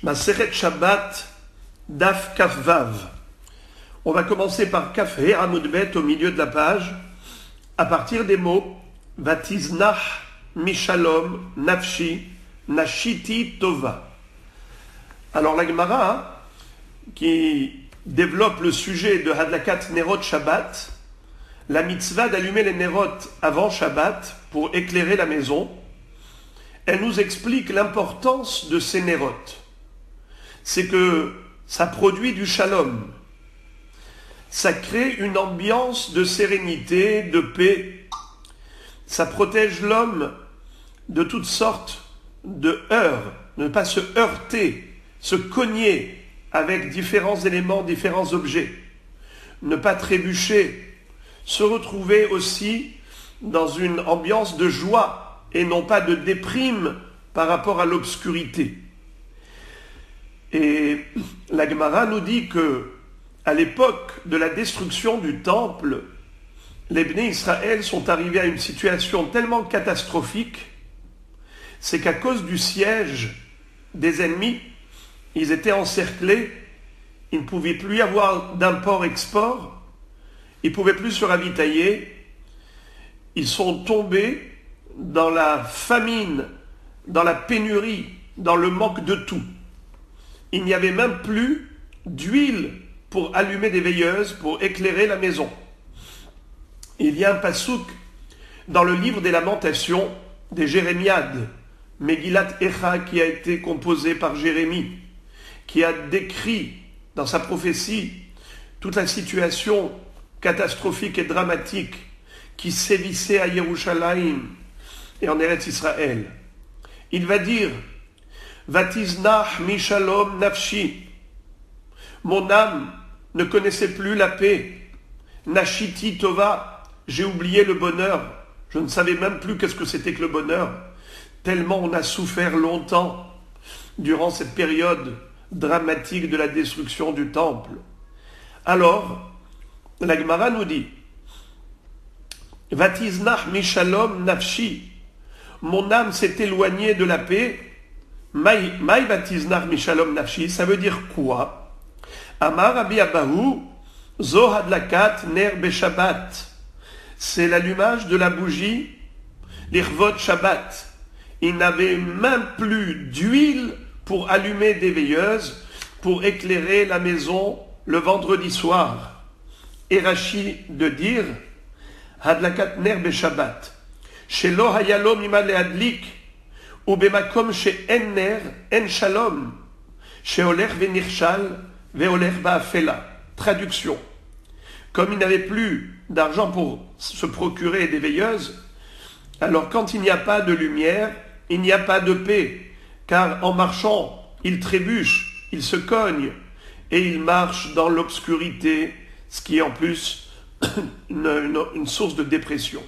Maseret Shabbat, Daf Kaf Vav. On va commencer par Kaf He Amud Bet au milieu de la page, à partir des mots Vatiznach Mishalom Nafshi Nashiti Tova. Alors la Gemara, qui développe le sujet de Hadlakat Nerot Shabbat, la mitzvah d'allumer les Nerot avant Shabbat pour éclairer la maison, elle nous explique l'importance de ces Nerot. C'est que ça produit du shalom. Ça crée une ambiance de sérénité, de paix. Ça protège l'homme de toutes sortes de heurts, ne pas se heurter, se cogner avec différents éléments, différents objets, ne pas trébucher, se retrouver aussi dans une ambiance de joie et non pas de déprime par rapport à l'obscurité. Et la Gemara nous dit que à l'époque de la destruction du temple, les Bnei Israël sont arrivés à une situation tellement catastrophique, c'est qu'à cause du siège des ennemis, ils étaient encerclés, ils ne pouvaient plus y avoir d'import-export, ils ne pouvaient plus se ravitailler, ils sont tombés dans la famine, dans la pénurie, dans le manque de tout. Il n'y avait même plus d'huile pour allumer des veilleuses, pour éclairer la maison. Il y a un pasouk dans le livre des Lamentations des Jérémiades, Megillat Echa, qui a été composé par Jérémie, qui a décrit dans sa prophétie toute la situation catastrophique et dramatique qui sévissait à Yerushalayim et en Eretz Israël. Il va dire Vatiznach Mishalom Nafshi. Mon âme ne connaissait plus la paix. Nashiti Tova. J'ai oublié le bonheur. Je ne savais même plus qu'est-ce que c'était que le bonheur. Tellement on a souffert longtemps durant cette période dramatique de la destruction du temple. Alors, la Gemara nous dit Vatiznach Mishalom Nafshi. Mon âme s'est éloignée de la paix. Maï Vatiznach Mishalom Nafshi, ça veut dire quoi? Amar Rabbi Abahu, Zo Hadlakat Ner Beshabbat. C'est l'allumage de la bougie, l'Irvot Shabbat. Il n'avait même plus d'huile pour allumer des veilleuses, pour éclairer la maison le vendredi soir. Et Rashi de dire, Hadlakat Ner Beshabbat. Shelo Hayalom Imale Adlik. Ubemakom she'en ner, en shalom, she'olech venirshal, ve'olech ba'afela. Traduction. Comme il n'avait plus d'argent pour se procurer des veilleuses, alors quand il n'y a pas de lumière, il n'y a pas de paix, car en marchant, il trébuche, il se cogne, et il marche dans l'obscurité, ce qui est en plus une source de dépression.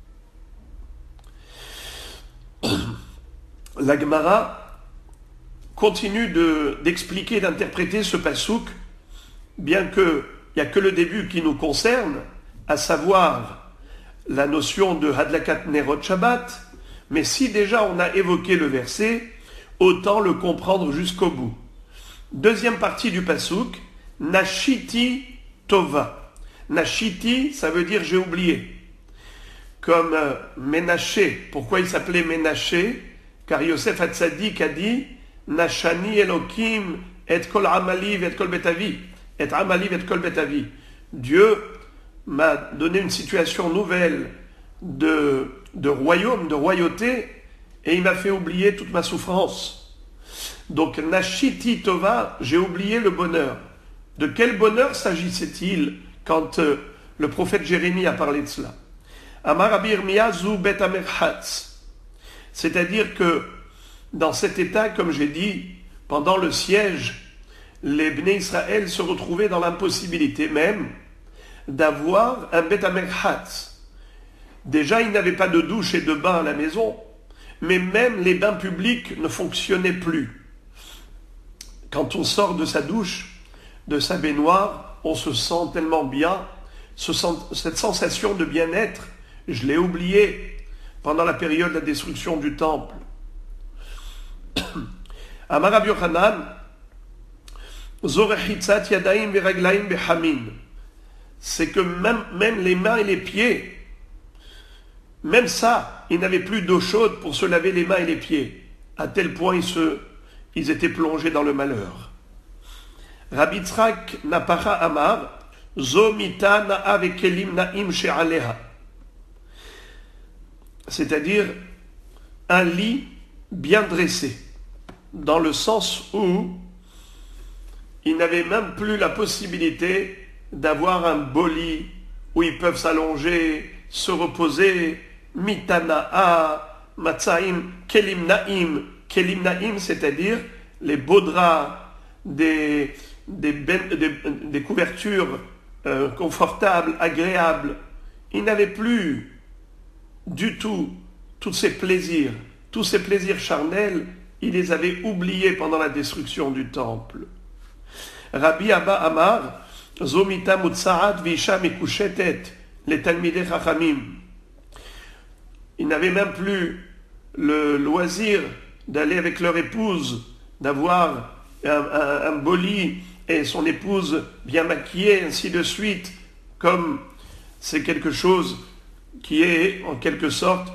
La Gemara continue d'expliquer, d'interpréter ce pasouk, bien qu'il n'y a que le début qui nous concerne, à savoir la notion de Hadlakat Nerot Shabbat, mais si déjà on a évoqué le verset, autant le comprendre jusqu'au bout. Deuxième partie du pasouk, Nashiti Tova. Nashiti, ça veut dire j'ai oublié. Comme Ménaché. Pourquoi il s'appelait Ménaché? Car Yosef Hatzadik a dit Nashani Elokim et kol amali et kol betavi. Et amali et kol betavi. Dieu m'a donné une situation nouvelle de royaume, de royauté, et il m'a fait oublier toute ma souffrance. Donc Nashiti Tova, j'ai oublié le bonheur. De quel bonheur s'agissait-il quand le prophète Jérémie a parlé de cela? Amar Rabbi Yirmiyah zu bet amerhatz. C'est-à-dire que dans cet état, comme j'ai dit, pendant le siège, les Bnei Israël se retrouvaient dans l'impossibilité même d'avoir un bet amerhatz. Déjà, ils n'avaient pas de douche et de bain à la maison, mais même les bains publics ne fonctionnaient plus. Quand on sort de sa douche, de sa baignoire, on se sent tellement bien, cette sensation de bien-être, je l'ai oublié pendant la période de la destruction du temple. Amar Rabbi Yochanan, Zorechitzat yadaim veraglaim behamin. C'est que même les mains et les pieds, même ça, ils n'avaient plus d'eau chaude pour se laver les mains et les pieds. À tel point ils étaient plongés dans le malheur. Rabbi Yitzhak Napara Amar, Zo mita na'a vekelim na'im she'aleha. C'est-à-dire un lit bien dressé, dans le sens où ils n'avaient même plus la possibilité d'avoir un beau lit où ils peuvent s'allonger, se reposer. Mitana'a, matzaim, kelim na'im. Kelim na'im, c'est-à-dire les beaux draps, des couvertures confortables, agréables. Ils n'avaient plus du tout tous ces plaisirs charnels, ils les avaient oubliés pendant la destruction du temple. Rabbi Abba Amar, Zomita Mutsaat Visha Mekushetet, les Talmidei Chachamim. Ils n'avaient même plus le loisir d'aller avec leur épouse, d'avoir un beau lit et son épouse bien maquillée, ainsi de suite, comme c'est quelque chose qui est en quelque sorte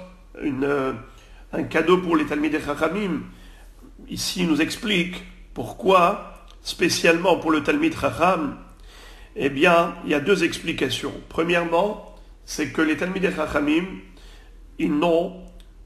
un cadeau pour les Talmidei Chachamim. Ici, il nous explique pourquoi, spécialement pour le Talmid Chacham, eh bien, il y a deux explications. Premièrement, c'est que les Talmidei Chachamim, ils n'ont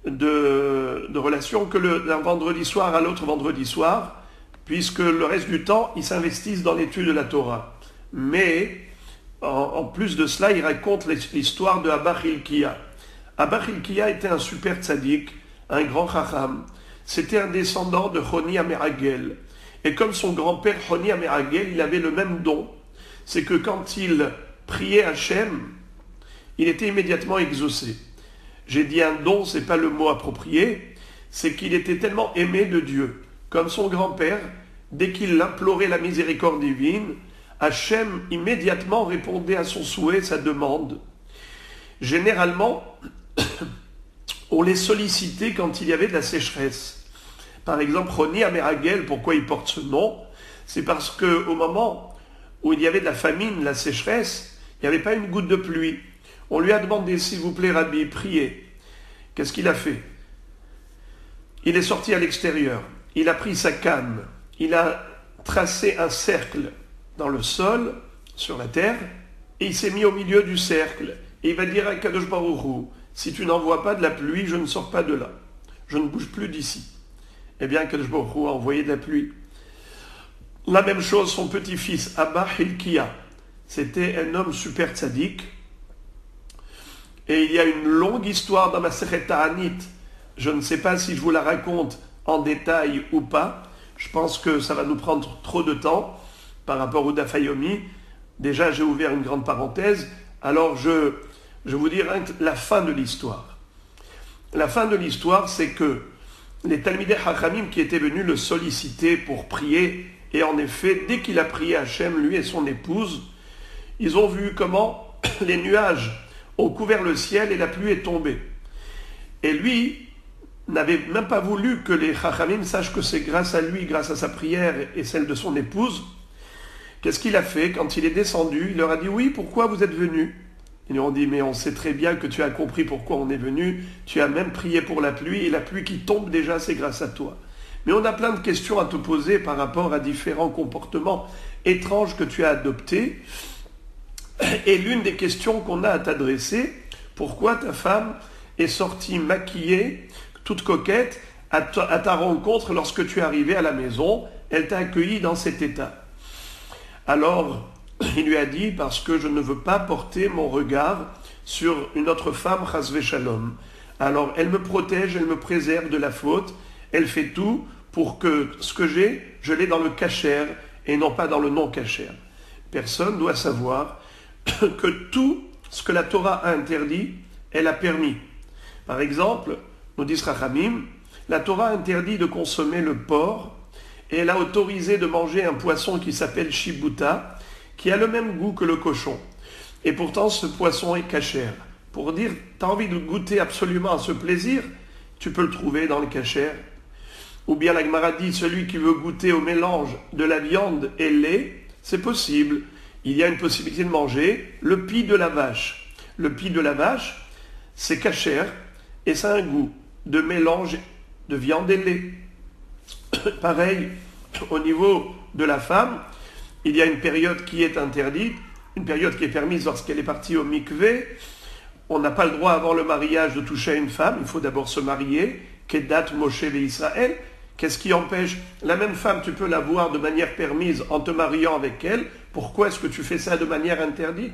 de relation que d'un vendredi soir à l'autre vendredi soir, puisque le reste du temps, ils s'investissent dans l'étude de la Torah. Mais, en plus de cela, ils racontent l'histoire de Abba Hilkiah. Abba Hilkiah était un super tzaddik, un grand chacham. C'était un descendant de Choni Ameragel. Et comme son grand-père Choni Ameragel, il avait le même don. C'est que quand il priait Hachem, il était immédiatement exaucé. J'ai dit un don, c'est pas le mot approprié, c'est qu'il était tellement aimé de Dieu. Comme son grand-père, dès qu'il implorait la miséricorde divine, Hachem immédiatement répondait à son souhait, sa demande. Généralement, on les sollicitait quand il y avait de la sécheresse. Par exemple, Choni Ameragel, pourquoi il porte ce nom? C'est parce qu'au moment où il y avait de la famine, la sécheresse, il n'y avait pas une goutte de pluie. On lui a demandé, s'il vous plaît, Rabbi, priez. Qu'est-ce qu'il a fait? Il est sorti à l'extérieur. Il a pris sa canne. Il a tracé un cercle dans le sol, sur la terre, et il s'est mis au milieu du cercle. Et il va dire à Kadosh Baruch Hu, si tu n'envoies pas de la pluie, je ne sors pas de là. Je ne bouge plus d'ici. Eh bien, Kadosh Baruch Hu a envoyé de la pluie. La même chose, son petit-fils, Abba Hilkiah. C'était un homme super tzaddik. Et il y a une longue histoire dans ma Masechet Ta'anit. Je ne sais pas si je vous la raconte en détail ou pas. Je pense que ça va nous prendre trop de temps par rapport au Daf Yomi. Déjà, j'ai ouvert une grande parenthèse. Alors, je vous dirai la fin de l'histoire. La fin de l'histoire, c'est que les Talmidei Chachamim qui étaient venus le solliciter pour prier, et en effet, dès qu'il a prié Hachem, lui et son épouse, ils ont vu comment les nuages ont couvert le ciel et la pluie est tombée. Et lui n'avait même pas voulu que les Chachamim sachent que c'est grâce à lui, grâce à sa prière et celle de son épouse. Qu'est-ce qu'il a fait? Quand il est descendu, il leur a dit, oui, pourquoi vous êtes venus? Ils lui ont dit, mais on sait très bien que tu as compris pourquoi on est venu, tu as même prié pour la pluie, et la pluie qui tombe déjà, c'est grâce à toi. Mais on a plein de questions à te poser par rapport à différents comportements étranges que tu as adoptés. Et l'une des questions qu'on a à t'adresser, pourquoi ta femme est sortie maquillée, toute coquette, à ta rencontre lorsque tu es arrivé à la maison, elle t'a accueilli dans cet état. Alors, il lui a dit, parce que je ne veux pas porter mon regard sur une autre femme, chas v'shalom. Alors, elle me protège, elle me préserve de la faute, elle fait tout pour que ce que j'ai, je l'ai dans le kasher et non pas dans le non-kasher. Personne doit savoir que tout ce que la Torah a interdit, elle a permis. Par exemple, nous dit Rachamim, la Torah interdit de consommer le porc et elle a autorisé de manger un poisson qui s'appelle shibuta, qui a le même goût que le cochon. Et pourtant, ce poisson est kasher. Pour dire, tu as envie de goûter absolument à ce plaisir, tu peux le trouver dans le kasher. ou bien la Gemara dit celui qui veut goûter au mélange de la viande et le lait, c'est possible. Il y a une possibilité de manger le pis de la vache. Le pis de la vache, c'est cachère et ça a un goût de mélange de viande et de lait. Pareil, au niveau de la femme, il y a une période qui est interdite, une période qui est permise lorsqu'elle est partie au mikvé. On n'a pas le droit avant le mariage de toucher à une femme, il faut d'abord se marier. Kedat Moshe et Israël. Qu'est-ce qui empêche? La même femme, tu peux la voir de manière permise en te mariant avec elle. Pourquoi est-ce que tu fais ça de manière interdite?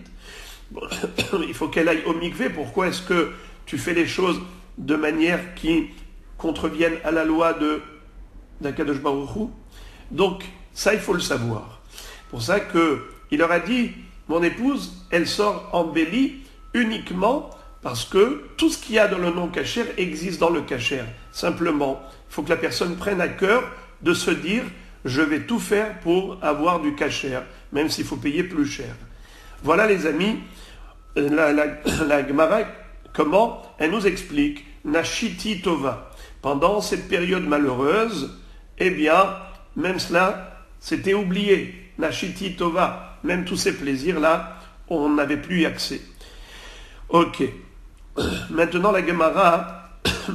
Il faut qu'elle aille au mikvé. Pourquoi est-ce que tu fais les choses de manière qui contreviennent à la loi d'Akadosh Baruch Hu? Donc, ça, il faut le savoir. Pour ça qu'il leur a dit, mon épouse, elle sort embellie uniquement parce que tout ce qu'il y a dans le non cachère existe dans le cachère. Simplement, il faut que la personne prenne à cœur de se dire, je vais tout faire pour avoir du cachère, même s'il faut payer plus cher. Voilà les amis, la Gemara, comment elle nous explique, Nashiti Tova. Pendant cette période malheureuse, eh bien, même cela, c'était oublié. Nashiti Tova, même tous ces plaisirs-là, on n'avait plus accès. Ok. Maintenant, la Gemara,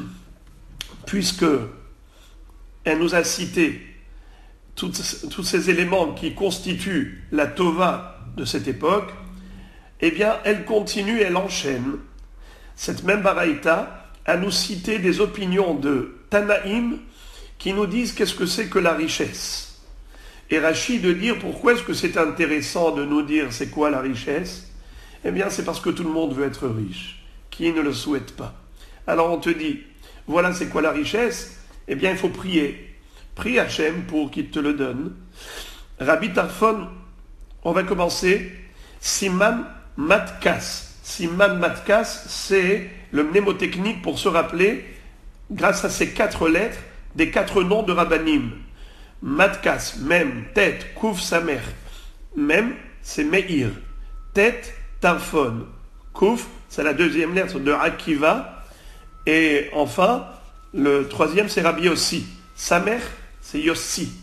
puisque elle nous a cité tous ces éléments qui constituent la Tova de cette époque, eh bien, elle continue, elle enchaîne. Cette même Baraïta à nous citer des opinions de Tanaïm qui nous disent qu'est-ce que c'est que la richesse. Et Rachid de dire pourquoi est-ce que c'est intéressant de nous dire c'est quoi la richesse? Eh bien, c'est parce que tout le monde veut être riche. Qui ne le souhaite pas? Alors on te dit, voilà c'est quoi la richesse? Eh bien, il faut prier. Prie Hachem pour qu'il te le donne. Rabbi Tarfon, on va commencer. Siman Matkas. Siman Matkas, c'est le mnémotechnique pour se rappeler, grâce à ces 4 lettres, des 4 noms de Rabbanim. Matkas, Mem, Tête, Kouf, Samer. Mem, c'est Meir. Tête, Tarfon. Kouf, c'est la 2e lettre de Akiva. Et enfin, le 3e, c'est Rabbi Yossi. Samer, c'est Yossi.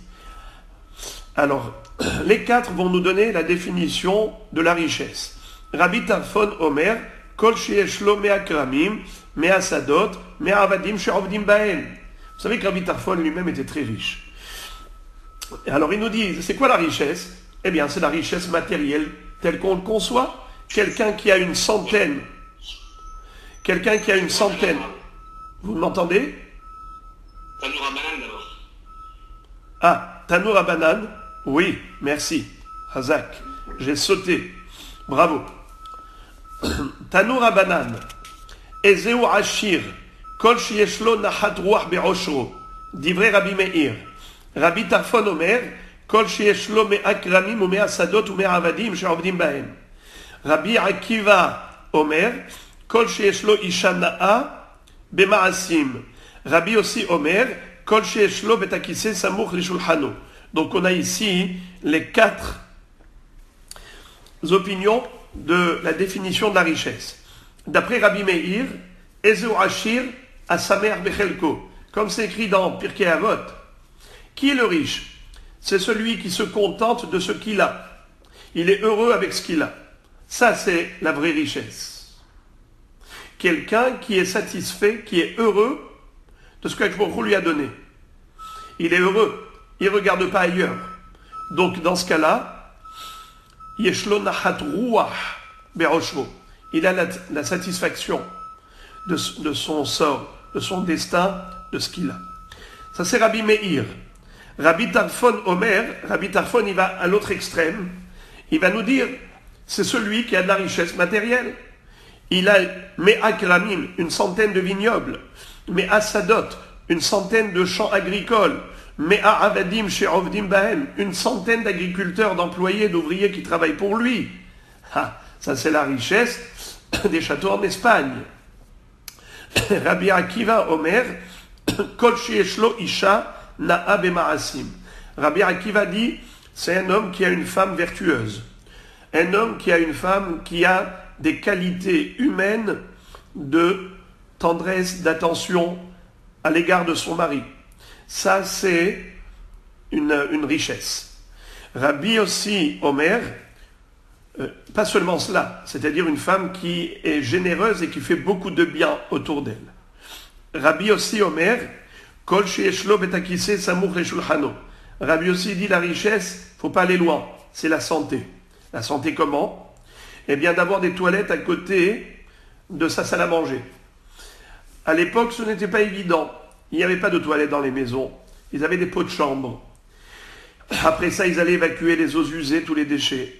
Alors, les 4 vont nous donner la définition de la richesse. Rabbi Tarfon Omer, Kol sheyesh lo mea kramim, mea sadot, mea avadim she'ovdim bahem. Vous savez que Rabbi Tarfon lui-même était très riche. Alors il nous dit, c'est quoi la richesse? Eh bien, c'est la richesse matérielle telle qu'on le conçoit. Quelqu'un qui a une centaine. Vous m'entendez? Tanour à banane d'abord. Ah, Tanour à banane. Oui, merci. Hazak, j'ai sauté. Bravo. Tanour à banane. Ezeu Ashir. Kol sheyeshlo nachat ruach be'oshro. Divrei Rabbi Meir. Rabbi Tarfon Omer. Kol sheyeshlo me'a kramim ou me'a sadot ou me'a avadim she'ovdim bahem. Rabbi Akiva Omer. Kol sheyeshlo isha na'a be'ma'asim. Rabbi aussi Omer. Kol sheyeshlo betakise samuch lishulchano. Donc on a ici les 4 opinions de la définition de la richesse. D'après Rabbi Meir, Ezeu Ashir Asamer Bechelko, comme c'est écrit dans Pirkei Avot. Qui est le riche? C'est celui qui se contente de ce qu'il a. Il est heureux avec ce qu'il a. Ça, c'est la vraie richesse. Quelqu'un qui est satisfait, qui est heureux de ce qu'Akbarou lui a donné. Il est heureux. Il ne regarde pas ailleurs. Donc, dans ce cas-là, Yeshlo Nahat Ruach Be'oshvo. Il a la satisfaction de son sort, de son destin, de ce qu'il a. Ça, c'est Rabbi Meir. Rabbi Tarfon Omer, Rabbi Tarfon, il va à l'autre extrême. Il va nous dire, c'est celui qui a de la richesse matérielle. Il a Me'a Kramim, une centaine de vignobles. Me'a Sadot, une centaine de champs agricoles. Me'a Avadim she'ovdim bahem, une centaine d'agriculteurs, d'employés, d'ouvriers qui travaillent pour lui. Ah, ça c'est la richesse des châteaux en Espagne. Rabbi Akiva Omer, Kol she'eshlo isha na'a bema'asim. Rabbi Akiva dit, c'est un homme qui a une femme vertueuse. Un homme qui a une femme qui a des qualités humaines de tendresse, d'attention à l'égard de son mari. Ça, c'est une richesse. Rabbi aussi Omer, pas seulement cela, c'est-à-dire une femme qui est généreuse et qui fait beaucoup de bien autour d'elle. Rabbi aussi Omer, Kol she'eshlo betakise samour le shulchano. Rabbi aussi dit la richesse, faut pas aller loin, c'est la santé. La santé comment? Eh bien d'avoir des toilettes à côté de sa salle à manger. À l'époque, ce n'était pas évident. Il n'y avait pas de toilettes dans les maisons. Ils avaient des pots de chambre. Après ça, ils allaient évacuer les eaux usées, tous les déchets.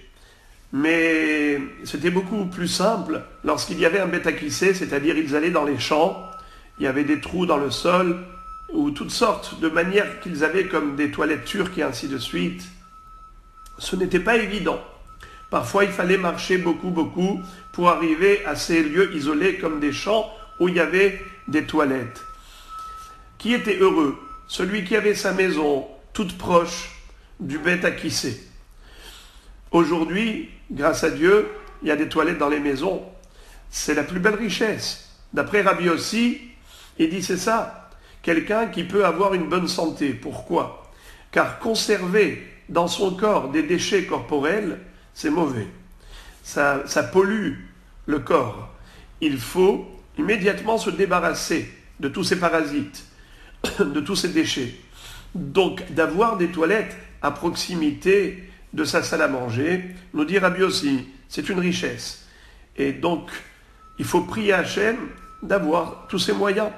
Mais c'était beaucoup plus simple lorsqu'il y avait un bête à kisser, c'est-à-dire ils allaient dans les champs, il y avait des trous dans le sol, ou toutes sortes de manières qu'ils avaient comme des toilettes turques et ainsi de suite. Ce n'était pas évident. Parfois, il fallait marcher beaucoup pour arriver à ces lieux isolés comme des champs où il y avait des toilettes. Qui était heureux? Celui qui avait sa maison toute proche du bête à kisser. Aujourd'hui, grâce à Dieu, il y a des toilettes dans les maisons. C'est la plus belle richesse. D'après Rabbi aussi, il dit c'est ça. Quelqu'un qui peut avoir une bonne santé. Pourquoi? Car conserver dans son corps des déchets corporels, c'est mauvais. Ça pollue le corps. Il faut immédiatement se débarrasser de tous ces parasites, de tous ces déchets. Donc, d'avoir des toilettes à proximité de sa salle à manger, nous dit Rabbi aussi, c'est une richesse. Et donc, il faut prier à Hachem d'avoir tous ces moyens.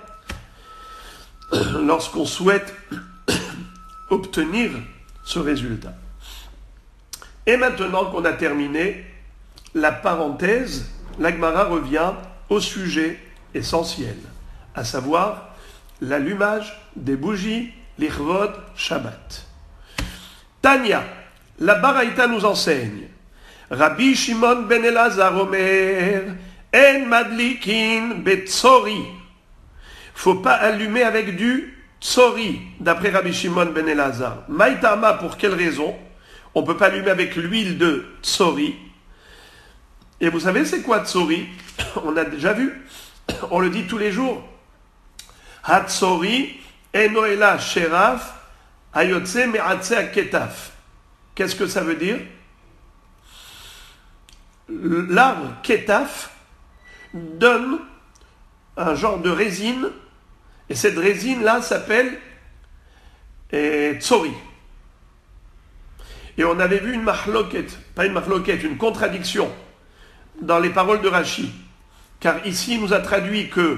Lorsqu'on souhaite obtenir ce résultat. Et maintenant qu'on a terminé la parenthèse, la Gemara revient au sujet essentiel, à savoir l'allumage des bougies, l'Ichvod Shabbat. Tanya, la Baraïta nous enseigne, Rabbi Shimon ben Elazar Omer, En madlikin betzori. Faut pas allumer avec du tsori, d'après Rabbi Shimon ben Elazar. Maïtama, pour quelle raison? On ne peut pas allumer avec l'huile de tsori. Et vous savez c'est quoi tsori? On a déjà vu, on le dit tous les jours. Hatsori enoela sheraf ayotse me'atse ketaf. Qu'est-ce que ça veut dire? L'arbre ketaf donne un genre de résine, et cette résine-là s'appelle tsori. Et on avait vu une mahloket, pas une mahloket, une contradiction dans les paroles de Rashi. Car ici, il nous a traduit que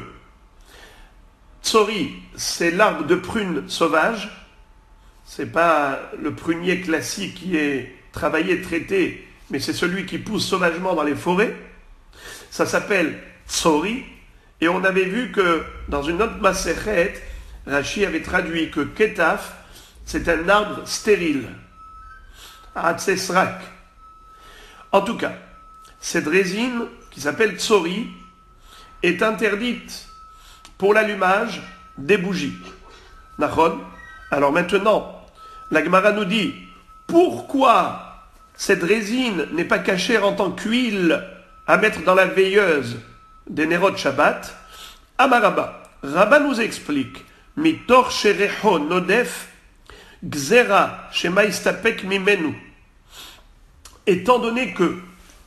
tsori, c'est l'arbre de prune sauvage. C'est pas le prunier classique qui est travaillé, traité, mais c'est celui qui pousse sauvagement dans les forêts. Ça s'appelle tsori. Et on avait vu que dans une autre Masechet, Rashi avait traduit que ketaf, c'est un arbre stérile. Hatzesrak. En tout cas, cette résine, qui s'appelle tsori, est interdite pour l'allumage des bougies. Nachon. Alors maintenant, la Gemara nous dit, pourquoi cette résine n'est pas cachée en tant qu'huile à mettre dans la veilleuse des Nerot Shabbat? Amaraba. Rabba nous explique, Mitor sherecho nodef gzera shemaistapek mimenu. Étant donné que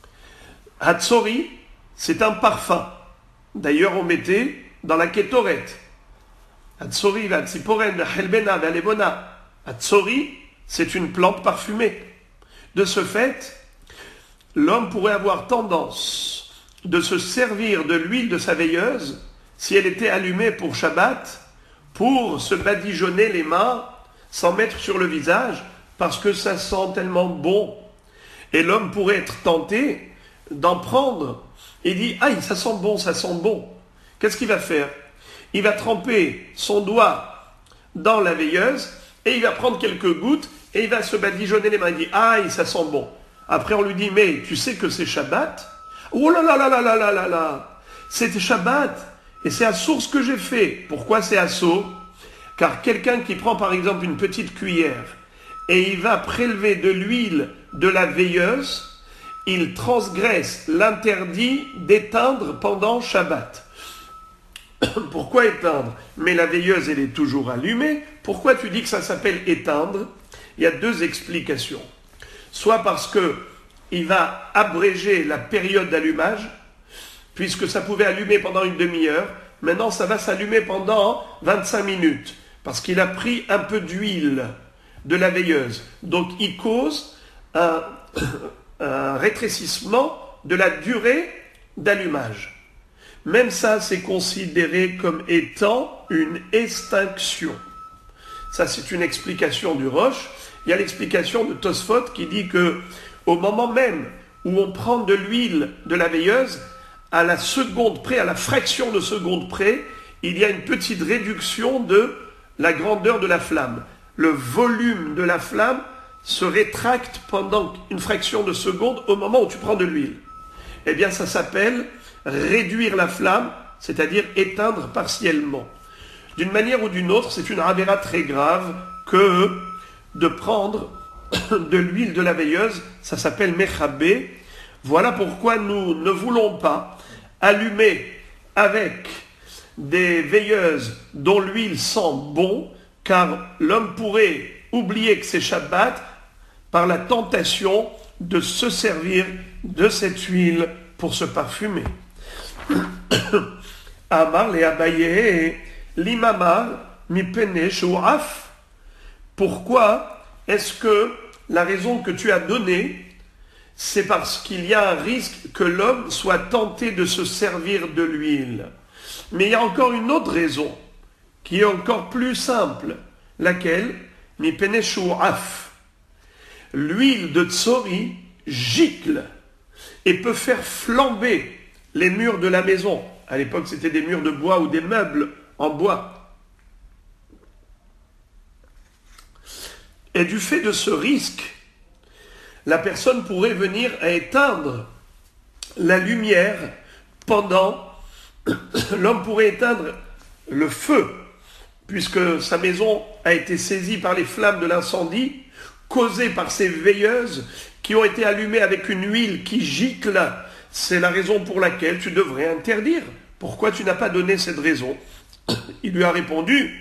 Hatsori, c'est un parfum. D'ailleurs, on mettait dans la Ketoret. Hatsori, Hatsiporen, Helbena, Valebona. Hatsori, c'est une plante parfumée. De ce fait, l'homme pourrait avoir tendance de se servir de l'huile de sa veilleuse, si elle était allumée pour Shabbat, pour se badigeonner les mains, s'en mettre sur le visage, parce que ça sent tellement bon. Et l'homme pourrait être tenté d'en prendre. Il dit, aïe, ça sent bon, ça sent bon. Qu'est-ce qu'il va faire? Il va tremper son doigt dans la veilleuse, et il va prendre quelques gouttes, et il va se badigeonner les mains. Il dit, aïe, ça sent bon. Après, on lui dit, mais tu sais que c'est Shabbat? Oh là là là là là là là là! C'est Shabbat, et c'est à source que j'ai fait. Pourquoi c'est à source? Car quelqu'un qui prend par exemple une petite cuillère, et il va prélever de l'huile de la veilleuse, il transgresse l'interdit d'éteindre pendant Shabbat. Pourquoi éteindre? Mais la veilleuse, elle est toujours allumée. Pourquoi tu dis que ça s'appelle éteindre? Il y a deux explications. Soit parce qu'il va abréger la période d'allumage, puisque ça pouvait allumer pendant une demi-heure, maintenant ça va s'allumer pendant 25 minutes, parce qu'il a pris un peu d'huile de la veilleuse. Donc il cause un rétrécissement de la durée d'allumage. Même ça, c'est considéré comme étant une extinction. Ça, c'est une explication du Roche. Il y a l'explication de Tosfot qui dit que au moment même où on prend de l'huile de la veilleuse, à la seconde près, à la fraction de seconde près, il y a une petite réduction de la grandeur de la flamme. Le volume de la flamme se rétracte pendant une fraction de seconde au moment où tu prends de l'huile. Eh bien, ça s'appelle réduire la flamme, c'est-à-dire éteindre partiellement. D'une manière ou d'une autre, c'est une avéra très grave que de prendre de l'huile de la veilleuse, ça s'appelle mechabé. Voilà pourquoi nous ne voulons pas allumer avec des veilleuses dont l'huile sent bon, car l'homme pourrait oublier que c'est Shabbat par la tentation de se servir de cette huile pour se parfumer. Amar le Abaye l'imamar mi pene shu'af. Pourquoi est-ce que la raison que tu as donnée, c'est parce qu'il y a un risque que l'homme soit tenté de se servir de l'huile. Mais il y a encore une autre raison, qui est encore plus simple. Laquelle? Mi pene shu'af. L'huile de tsori gicle et peut faire flamber les murs de la maison. À l'époque, c'était des murs de bois ou des meubles en bois. Et du fait de ce risque, la personne pourrait venir à éteindre la lumière pendant... L'homme pourrait éteindre le feu, puisque sa maison a été saisie par les flammes de l'incendie, causées par ces veilleuses qui ont été allumées avec une huile qui gicle. C'est la raison pour laquelle tu devrais interdire. Pourquoi tu n'as pas donné cette raison? Il lui a répondu,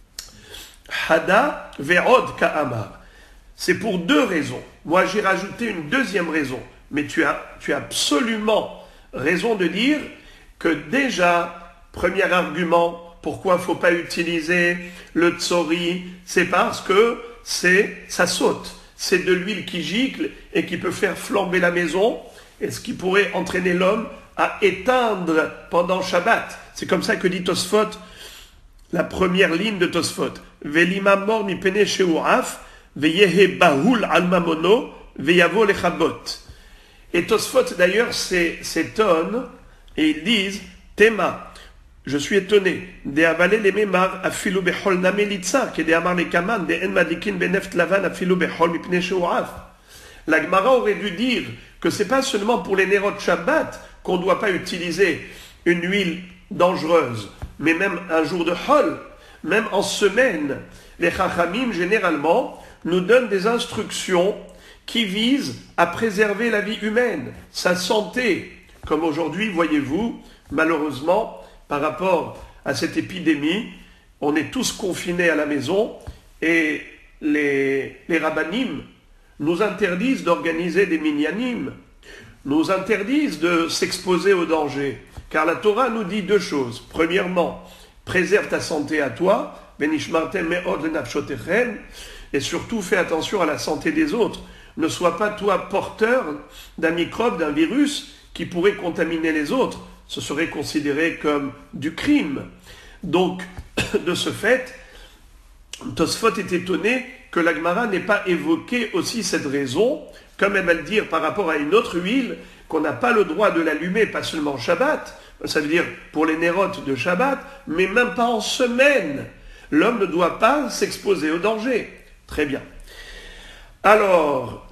Hada ve'od ka'amar. C'est pour deux raisons. Moi, j'ai rajouté une deuxième raison. Mais tu as absolument raison de dire que déjà, premier argument, pourquoi il ne faut pas utiliser le tsori, c'est parce que ça saute. C'est de l'huile qui gicle et qui peut faire flamber la maison, et ce qui pourrait entraîner l'homme à éteindre pendant Shabbat. C'est comme ça que dit Tosfot, la première ligne de Tosfot. Velima mor mi pene sheu'af, veyehe bahul al mamono, veyavo lechabot. Et Tosfot d'ailleurs s'étonne et ils disent Tema, je suis étonné, de avaler les mémar afilu behol namelitza, que de amar les kaman, de en madikin beneft lavan afilu behol mi pene sheu'af. La Gemara aurait dû dire que c'est pas seulement pour les Nérot Shabbat qu'on ne doit pas utiliser une huile dangereuse, mais même un jour de Hol, même en semaine. Les Chachamim, généralement, nous donnent des instructions qui visent à préserver la vie humaine, sa santé. Comme aujourd'hui, voyez-vous, malheureusement, par rapport à cette épidémie, on est tous confinés à la maison et les rabbanim nous interdisent d'organiser des minyanim, nous interdisent de s'exposer au danger. Car la Torah nous dit deux choses. Premièrement, préserve ta santé à toi, et surtout fais attention à la santé des autres. Ne sois pas toi porteur d'un microbe, d'un virus qui pourrait contaminer les autres. Ce serait considéré comme du crime. Donc, de ce fait, Tosfot est étonné que la Gemara n'ait pas évoqué aussi cette raison, comme elle va le dire par rapport à une autre huile, qu'on n'a pas le droit de l'allumer, pas seulement Shabbat, ça veut dire pour les nérotes de Shabbat, mais même pas en semaine. L'homme ne doit pas s'exposer au danger. Très bien. Alors,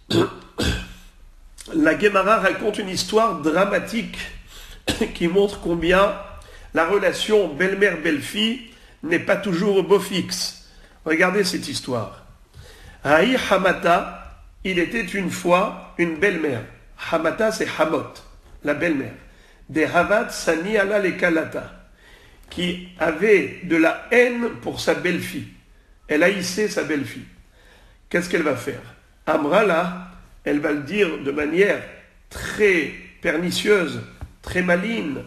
la Gemara raconte une histoire dramatique qui montre combien la relation belle-mère-belle-fille n'est pas toujours au beau fixe. Regardez cette histoire. Haï Hamata, il était une fois une belle-mère. Hamata, c'est Hamot, la belle-mère. Des Havat Sani ala le Kalata. qui avait de la haine pour sa belle-fille. Elle haïssait sa belle-fille. Qu'est-ce qu'elle va faire? Amrala, elle va le dire de manière très pernicieuse, très maligne.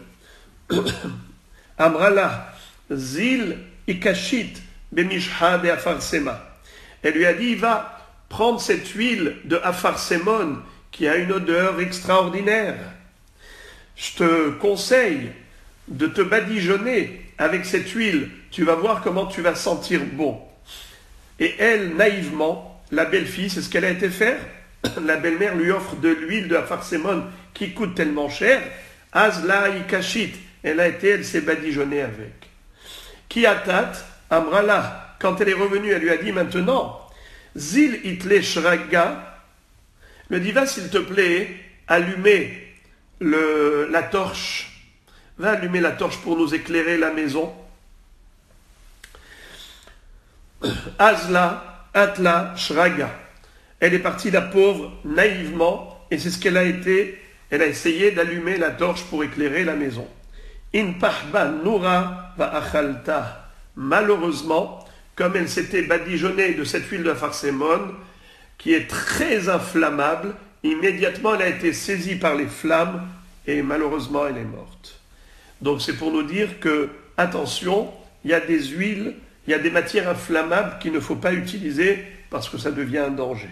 Amrala, zil ikashit bemishha de afarsema. Elle lui a dit, va prendre cette huile de afarsemon qui a une odeur extraordinaire. Je te conseille de te badigeonner avec cette huile. Tu vas voir comment tu vas sentir bon. Et elle, naïvement, la belle-fille, c'est ce qu'elle a été faire. La belle-mère lui offre de l'huile de afarsemon qui coûte tellement cher. Azla ikashit. Elle s'est badigeonnée avec. Qui atat, Amrala, quand elle est revenue, elle lui a dit maintenant, Zil itle shraga, me dit, va s'il te plaît, allumer la torche. Va allumer la torche pour nous éclairer la maison. Azla, atla, shraga. Elle est partie, la pauvre, naïvement, et c'est ce qu'elle a été. Elle a essayé d'allumer la torche pour éclairer la maison. In pahba noura va achalta. Malheureusement, comme elle s'était badigeonnée de cette huile de farsémone, qui est très inflammable, immédiatement elle a été saisie par les flammes et malheureusement elle est morte. Donc c'est pour nous dire que, attention, il y a des huiles, il y a des matières inflammables qu'il ne faut pas utiliser parce que ça devient un danger.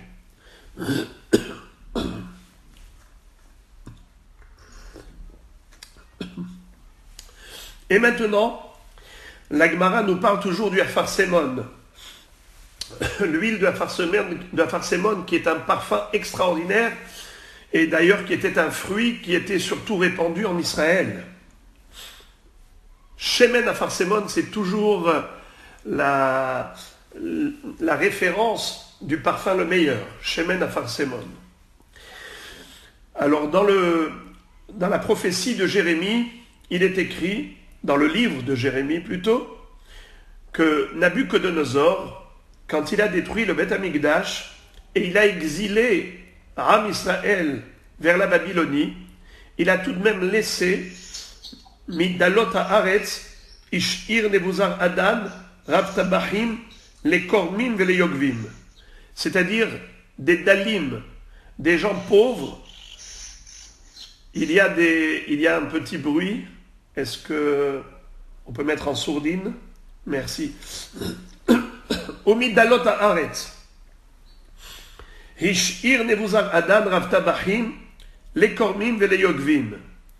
Et maintenant, la Gemara nous parle toujours du afarsémon. L'huile de afarsémon qui est un parfum extraordinaire et d'ailleurs qui était un fruit qui était surtout répandu en Israël. Shemen afarsémon, c'est toujours la référence du parfum le meilleur. Shemen afarsémon. Alors dans la prophétie de Jérémie, il est écrit, dans le livre de Jérémie plutôt, que Nabuchodonosor, quand il a détruit le Beth Amikdash et il a exilé Am Israël vers la Babylonie, il a tout de même laissé Midalot haaretz Ishir Nebuzar Adan Rav Tabachim les Kormim et les Yogvim, c'est-à-dire des Dalim, des gens pauvres. Il y a un petit bruit. Est-ce que on peut mettre en sourdine? Merci. Omidalot haaretz. Hishir nevuzar adam rav tabachim les kormim et les yogvim.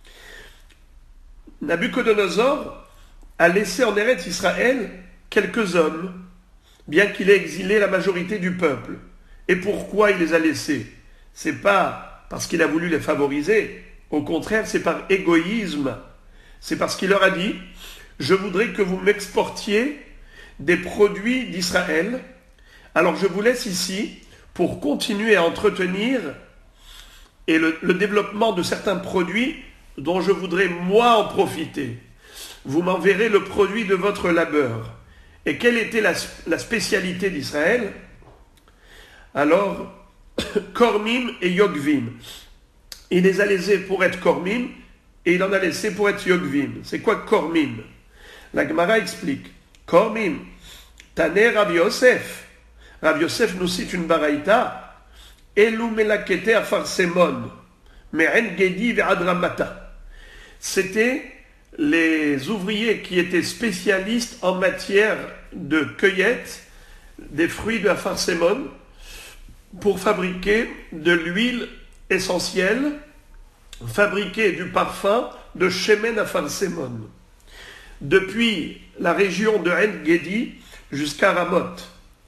Nabuchodonosor a laissé en Eretz Israël quelques hommes, bien qu'il ait exilé la majorité du peuple. Et pourquoi il les a laissés? C'est pas parce qu'il a voulu les favoriser. Au contraire, c'est par égoïsme. C'est parce qu'il leur a dit, je voudrais que vous m'exportiez des produits d'Israël. Alors je vous laisse ici pour continuer à entretenir et le développement de certains produits dont je voudrais moi en profiter. Vous m'enverrez le produit de votre labeur. Et quelle était la spécialité d'Israël? Alors, Kormim et Yogvim. Il les a laissés pour être Kormim et il en a laissé pour être Yogvim. C'est quoi Kormim? La Gemara explique. Kormim, Taner Rav Yosef. Rav Yosef nous cite une baraïta. Elu melakete afarsemon, me'en gedi ve'adramata. C'était les ouvriers qui étaient spécialistes en matière de cueillette des fruits de afarsemon pour fabriquer de l'huile essentielle, fabriquer du parfum de Shemen afarsemon. Depuis la région de En-Gedi jusqu'à Ramoth.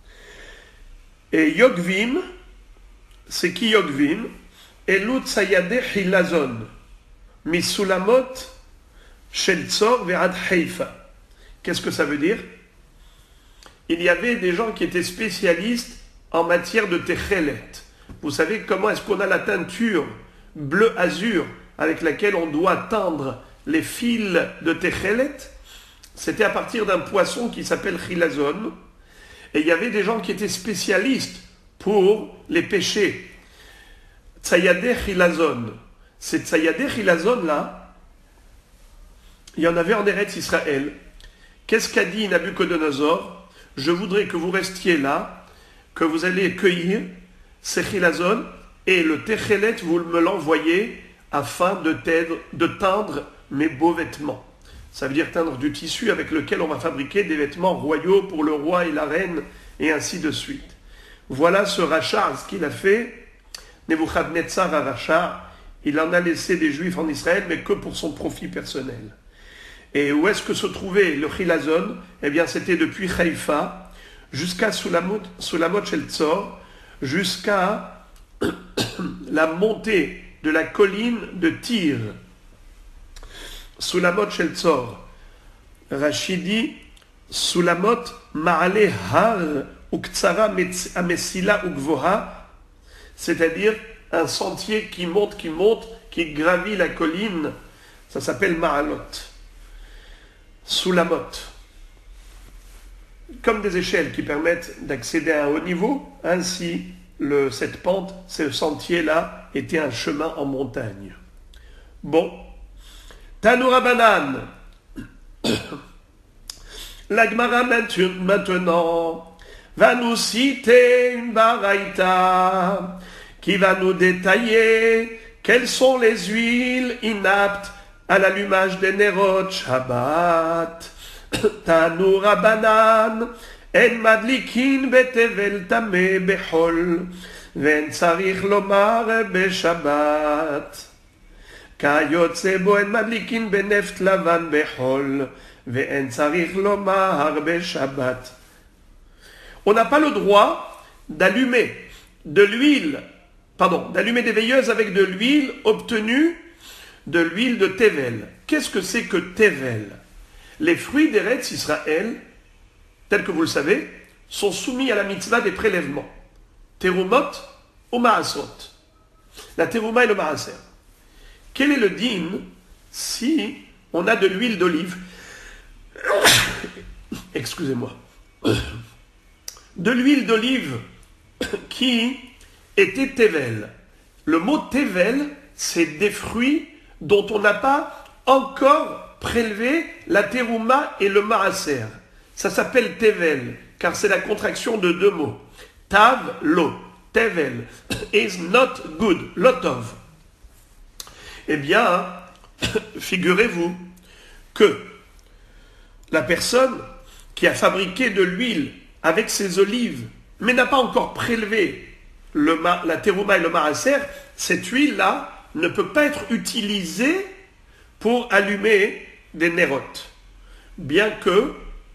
Et Yogvim, c'est qui Yogvim? Elut Sayadeh Hilazon, Misulamot, Sheltzor ve'ad Haifa. Qu'est-ce que ça veut dire? Il y avait des gens qui étaient spécialistes en matière de techelet. Vous savez comment est-ce qu'on a la teinture bleu azur avec laquelle on doit teindre les fils de techelet? C'était à partir d'un poisson qui s'appelle chilazon. Et il y avait des gens qui étaient spécialistes pour les pêcher. Tsayadeh chilazon. Ces tsayadeh chilazon là, il y en avait en Eretz Israël. qu'est-ce qu'a dit Nabucodonosor? Je voudrais que vous restiez là, que vous allez cueillir ces chilazon, et le techelet, vous me l'envoyez afin de teindre mes beaux vêtements. Ça veut dire teindre du tissu avec lequel on va fabriquer des vêtements royaux pour le roi et la reine, et ainsi de suite. Voilà ce rachat, ce qu'il a fait. Nebuchadnezzar a rachat. Il en a laissé des Juifs en Israël, mais que pour son profit personnel. Et où est-ce que se trouvait le chilazon? Eh bien, c'était depuis Haïfa jusqu'à Sulamot Shel Tzor, jusqu'à la montée de la colline de Tyr. Sulamot Shel Tzor. Rachid dit Sulamot Ma'ale Har Uktsara Amesila Ukvoha, c'est-à-dire un sentier qui monte, qui gravit la colline. Ça s'appelle Ma'alot. Sulamot. Comme des échelles qui permettent d'accéder à un haut niveau, ainsi cette pente, ce sentier-là, était un chemin en montagne. Bon. Tanoura Banan. La Gemara maintenant va nous citer une baraïta qui va nous détailler quelles sont les huiles inaptes à l'allumage des Nerot Shabbat. Tanoura Banan en madlikin betevel tameh bechol ve'en tzarich lomar beshabbat. Kayotze bo en madlikin beneft lavan bechol ve'en tzarich lomar beshabbat. On n'a pas le droit d'allumer d'allumer des veilleuses avec de l'huile obtenue de l'huile de Tevel. Qu'est-ce que c'est que Tevel? Les fruits d'Eretz Israël, tels que vous le savez, sont soumis à la mitzvah des prélèvements. Terumot ou Maasot. La Teruma et le Maaser. Quel est le din si on a de l'huile d'olive? Excusez-moi. De l'huile d'olive qui était Tevel. Le mot Tevel, c'est des fruits dont on n'a pas encore prélevé la Teruma et le Maaser. Ça s'appelle Tevel, car c'est la contraction de deux mots. Tav, lo. Tevel is not good, lotov. Eh bien, figurez-vous que la personne qui a fabriqué de l'huile avec ses olives, mais n'a pas encore prélevé la Teruma et le Maaser, cette huile-là ne peut pas être utilisée pour allumer des nérotes. Bien que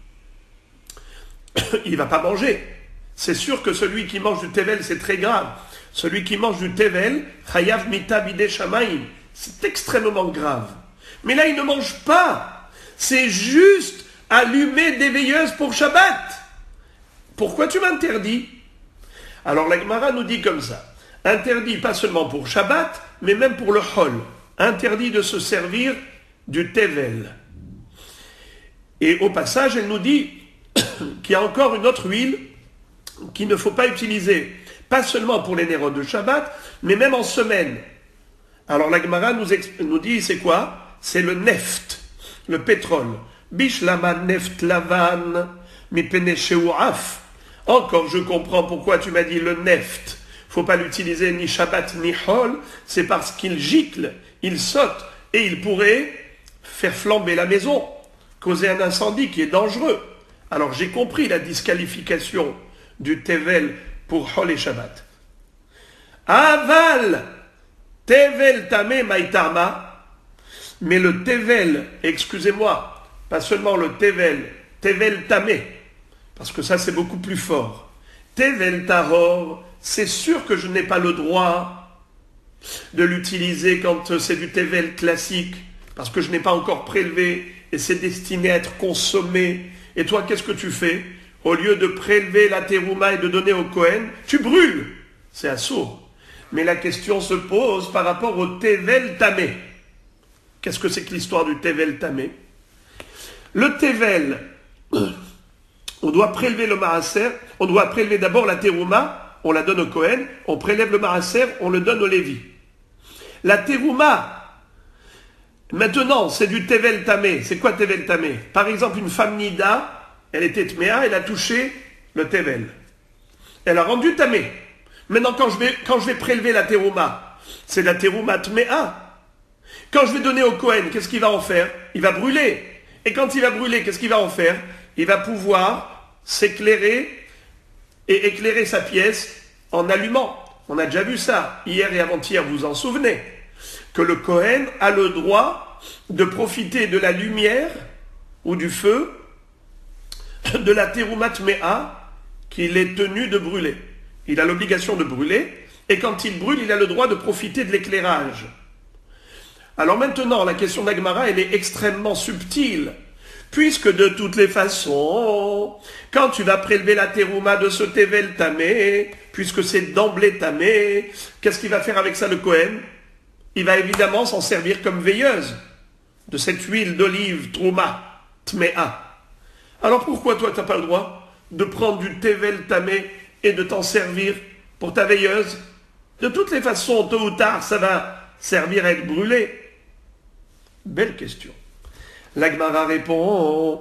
il ne va pas manger. C'est sûr que celui qui mange du tevel, c'est très grave. Celui qui mange du tevel, chayav mita bidei shamayim, c'est extrêmement grave. Mais là, il ne mange pas. C'est juste allumer des veilleuses pour Shabbat. Pourquoi tu m'interdis? Alors la Gemara nous dit comme ça. Interdit pas seulement pour Shabbat, mais même pour le Hol. Interdit de se servir du tevel. Et au passage, elle nous dit qu'il y a encore une autre huile qu'il ne faut pas utiliser, pas seulement pour les nérotes de Shabbat, mais même en semaine. Alors la Gemara nous dit, c'est quoi? C'est le neft, le pétrole. Bishlama neft lavan, mi penesheu af. Encore, je comprends pourquoi tu m'as dit le neft. Faut pas l'utiliser ni Shabbat ni Hol, c'est parce qu'il gicle, il saute, et il pourrait faire flamber la maison, causer un incendie qui est dangereux. Alors j'ai compris la disqualification du Tevel pour Hol et Shabbat. Aval, Tevel Tamé Maïtama, mais le Tevel, excusez-moi, pas seulement le Tevel Tamé, parce que ça c'est beaucoup plus fort. Tevel Tahor, c'est sûr que je n'ai pas le droit de l'utiliser quand c'est du Tevel classique, parce que je n'ai pas encore prélevé et c'est destiné à être consommé. Et toi, qu'est-ce que tu fais? Au lieu de prélever la terouma et de donner au Kohen, tu brûles. C'est assourd. Mais la question se pose par rapport au Tevel Tamé. Qu'est-ce que c'est que l'histoire du Tevel Tamé? Le Tevel, on doit prélever le Maaser, on doit prélever d'abord la terouma, on la donne au Kohen, on prélève le Maaser, on le donne au Lévi. La terouma, Maintenant, c'est du tevel tamé. C'est quoi tevel tamé? Par exemple, une femme nida, elle était tméa, elle a touché le tevel. Elle a rendu tamé. Maintenant, quand je vais prélever la terouma, c'est la terouma tméa. Quand je vais donner au Kohen, qu'est-ce qu'il va en faire? Il va brûler. Et quand il va brûler, qu'est-ce qu'il va en faire? Il va pouvoir s'éclairer et éclairer sa pièce en allumant. On a déjà vu ça, hier et avant-hier, vous vous en souvenez, que le Kohen a le droit de profiter de la lumière ou du feu de la terouma tméa qu'il est tenu de brûler. Il a l'obligation de brûler, et quand il brûle, il a le droit de profiter de l'éclairage. Alors maintenant, la question d'Agmara, elle est extrêmement subtile, puisque de toutes les façons, quand tu vas prélever la terouma de ce tevel tamé, puisque c'est d'emblée tamé, qu'est-ce qu'il va faire avec ça le Kohen? Il va évidemment s'en servir comme veilleuse de cette huile d'olive trouma, tméa. Alors pourquoi toi, tu n'as pas le droit de prendre du tevel tamé et de t'en servir pour ta veilleuse? De toutes les façons, tôt ou tard, ça va servir à être brûlé. Belle question. L'Agmara répond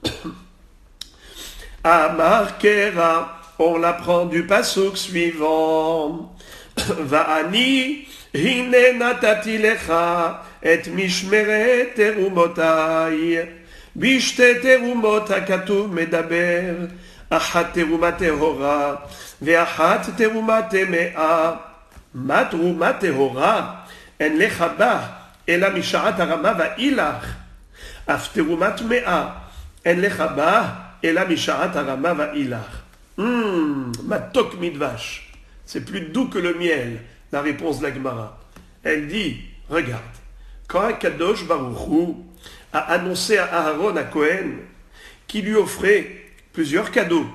Amar Kera, on l'apprend du pasuk suivant. Va'ani hine natati lecha et mishmeret terumotai bishte terumot hakatuv medaber achat teruma tehora ve'achat teruma temea ma teruma tehora en lecha ba ela misharat harama va'ilach af teruma temea en lecha ba ela misharat harama va'ilach. Matok midvash. C'est plus doux que le miel, la réponse de la Gemara. Elle dit, regarde, quand Akadosh Baruch Hu a annoncé à Aaron, à Cohen, qu'il lui offrait plusieurs cadeaux,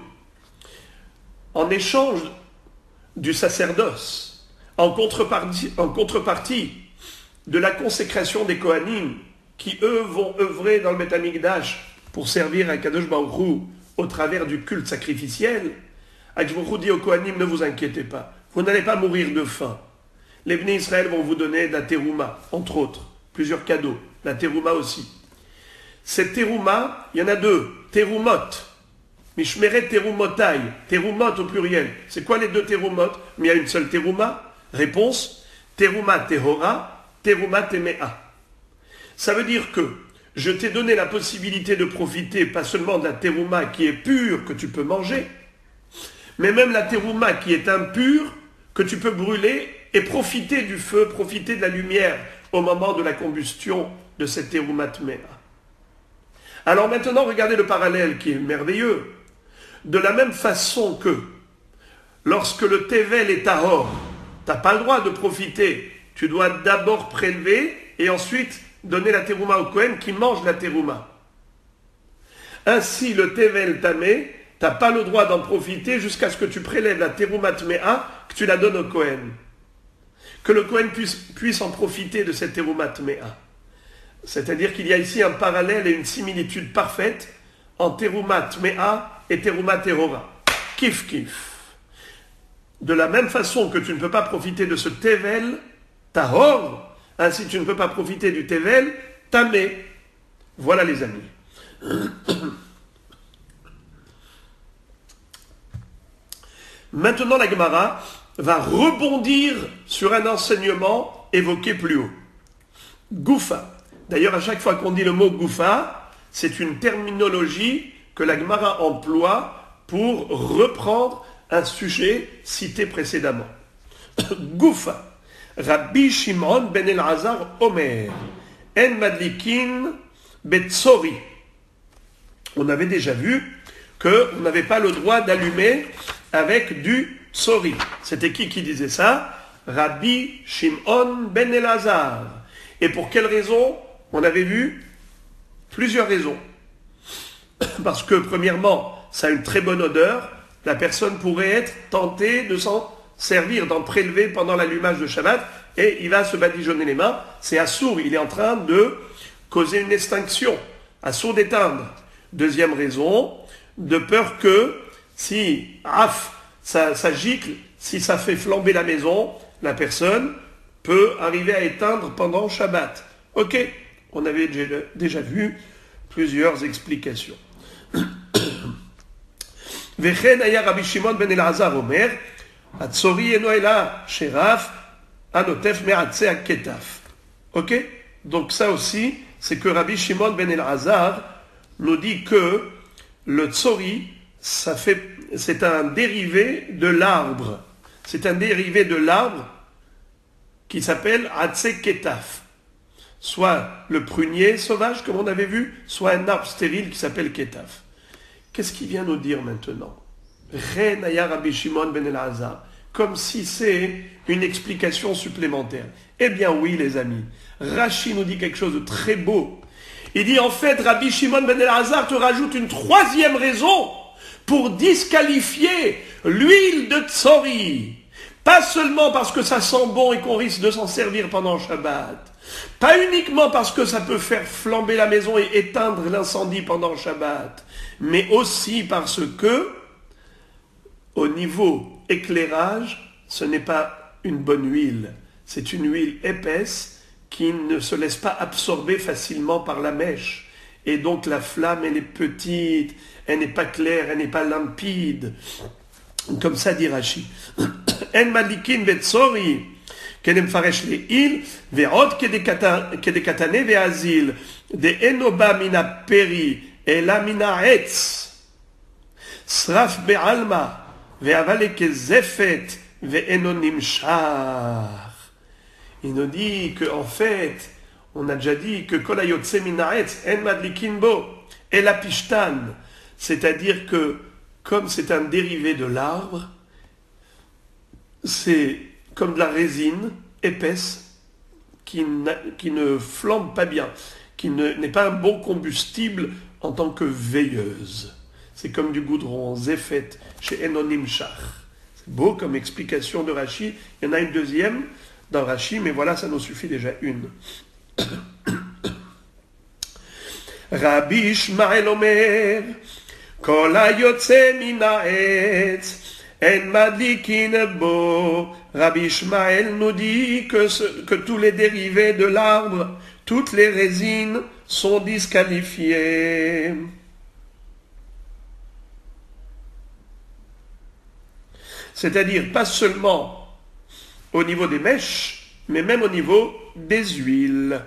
en échange du sacerdoce, en contrepartie de la consécration des Kohanim, qui eux vont œuvrer dans le Beth Amikdash pour servir à Akadosh Baruch Hu au travers du culte sacrificiel, Akadosh Baruch Hu dit aux Kohanim, ne vous inquiétez pas, vous n'allez pas mourir de faim. Les Bnei Israël vont vous donner de la terouma, entre autres, plusieurs cadeaux, la terouma aussi. Cette terouma, il y en a deux, terumot, mishmeret terumotai, terumot au pluriel. C'est quoi les deux terumot? Mais il y a une seule terouma. Réponse, teruma tehora, teruma temea. Ça veut dire que je t'ai donné la possibilité de profiter pas seulement de la terouma qui est pure, que tu peux manger, mais même la terouma qui est impure, que tu peux brûler et profiter du feu, profiter de la lumière au moment de la combustion de cette terouma tméa. Alors maintenant, regardez le parallèle qui est merveilleux. De la même façon que lorsque le tevel est tahor, tu n'as pas le droit de profiter, tu dois d'abord prélever et ensuite donner la terouma au Kohen qui mange la terouma. Ainsi, le tevel tamé, tu n'as pas le droit d'en profiter jusqu'à ce que tu prélèves la terouma tméa, que tu la donnes au Kohen. Que le Kohen puisse en profiter de cette terouma tméa. C'est-à-dire qu'il y a ici un parallèle et une similitude parfaite en terouma tméa et terouma tehora. Kif kif. De la même façon que tu ne peux pas profiter de ce tevel tahor, ainsi tu ne peux pas profiter du tevel tamé. Voilà les amis. Maintenant la Gemara va rebondir sur un enseignement évoqué plus haut. Goufa. D'ailleurs, à chaque fois qu'on dit le mot Goufa, c'est une terminologie que la Gemara emploie pour reprendre un sujet cité précédemment. Goufa. Rabbi Shimon ben Elazar Omer. En madlikin betzori. On avait déjà vu qu'on n'avait pas le droit d'allumer avec du tsori. C'était qui disait ça? Rabbi Shimon ben Elazar. Et pour quelle raison? On avait vu plusieurs raisons. Parce que, premièrement, ça a une très bonne odeur. La personne pourrait être tentée de s'en servir, d'en prélever pendant l'allumage de Shabbat, et il va se badigeonner les mains. C'est assourd, il est en train de causer une extinction. Assourd d'éteindre. Deuxième raison, de peur que, si ça gicle, si ça fait flamber la maison, la personne peut arriver à éteindre pendant Shabbat. Ok, On avait déjà vu plusieurs explications. וכן היה רבי שמעון בן אלעזר אומר, הצורי אינו אלא שרף הנוטף מעצי הכתף. Ok? Donc ça aussi, c'est que Rabbi Shimon ben El-Hazar nous dit que le tsori, c'est un dérivé de l'arbre. C'est un dérivé de l'arbre qui s'appelle Atse Ketaf. Soit le prunier sauvage, comme on avait vu, soit un arbre stérile qui s'appelle Ketaf. Qu'est-ce qu'il vient nous dire maintenant? Renaya Rabbi Shimon ben El-Hazar. Comme si c'est une explication supplémentaire. Eh bien oui, les amis. Rashi nous dit quelque chose de très beau. Il dit en fait, Rabbi Shimon ben El-Hazar te rajoute une troisième raison pour disqualifier l'huile de tsori. Pas seulement parce que ça sent bon et qu'on risque de s'en servir pendant Shabbat. Pas uniquement parce que ça peut faire flamber la maison et éteindre l'incendie pendant Shabbat. Mais aussi parce que, au niveau éclairage, ce n'est pas une bonne huile. C'est une huile épaisse qui ne se laisse pas absorber facilement par la mèche. Et donc la flamme, elle est petite, elle n'est pas claire, elle n'est pas limpide. Comme ça dit Rashi. En madlikin vetsori, kenem faresh le'il, ve'od kedekatane ve'azil, de enoba mina peri, ela mina etz, sraf be'alma, ve'avale kezefet, ve'eno nimshar. Il nous dit qu'en fait, on a déjà dit que kolayotse minaetz en madlikin bo et la pishtan, c'est-à-dire que comme c'est un dérivé de l'arbre, c'est comme de la résine épaisse qui ne flambe pas bien, qui n'est pas un bon combustible en tant que veilleuse. C'est comme du goudron, zefet, chez Enonim Shach. C'est beau comme explication de Rashi. Il y en a une deuxième dans Rashi, mais voilà, ça nous suffit déjà une. Rabbi Ishmael Omer, Kol hayotze min ha'etz, en madlikin bo. Rabbi Ishmael nous dit que tous les dérivés de l'arbre, toutes les résines sont disqualifiées. C'est-à-dire pas seulement au niveau des mèches, mais même au niveau des huiles.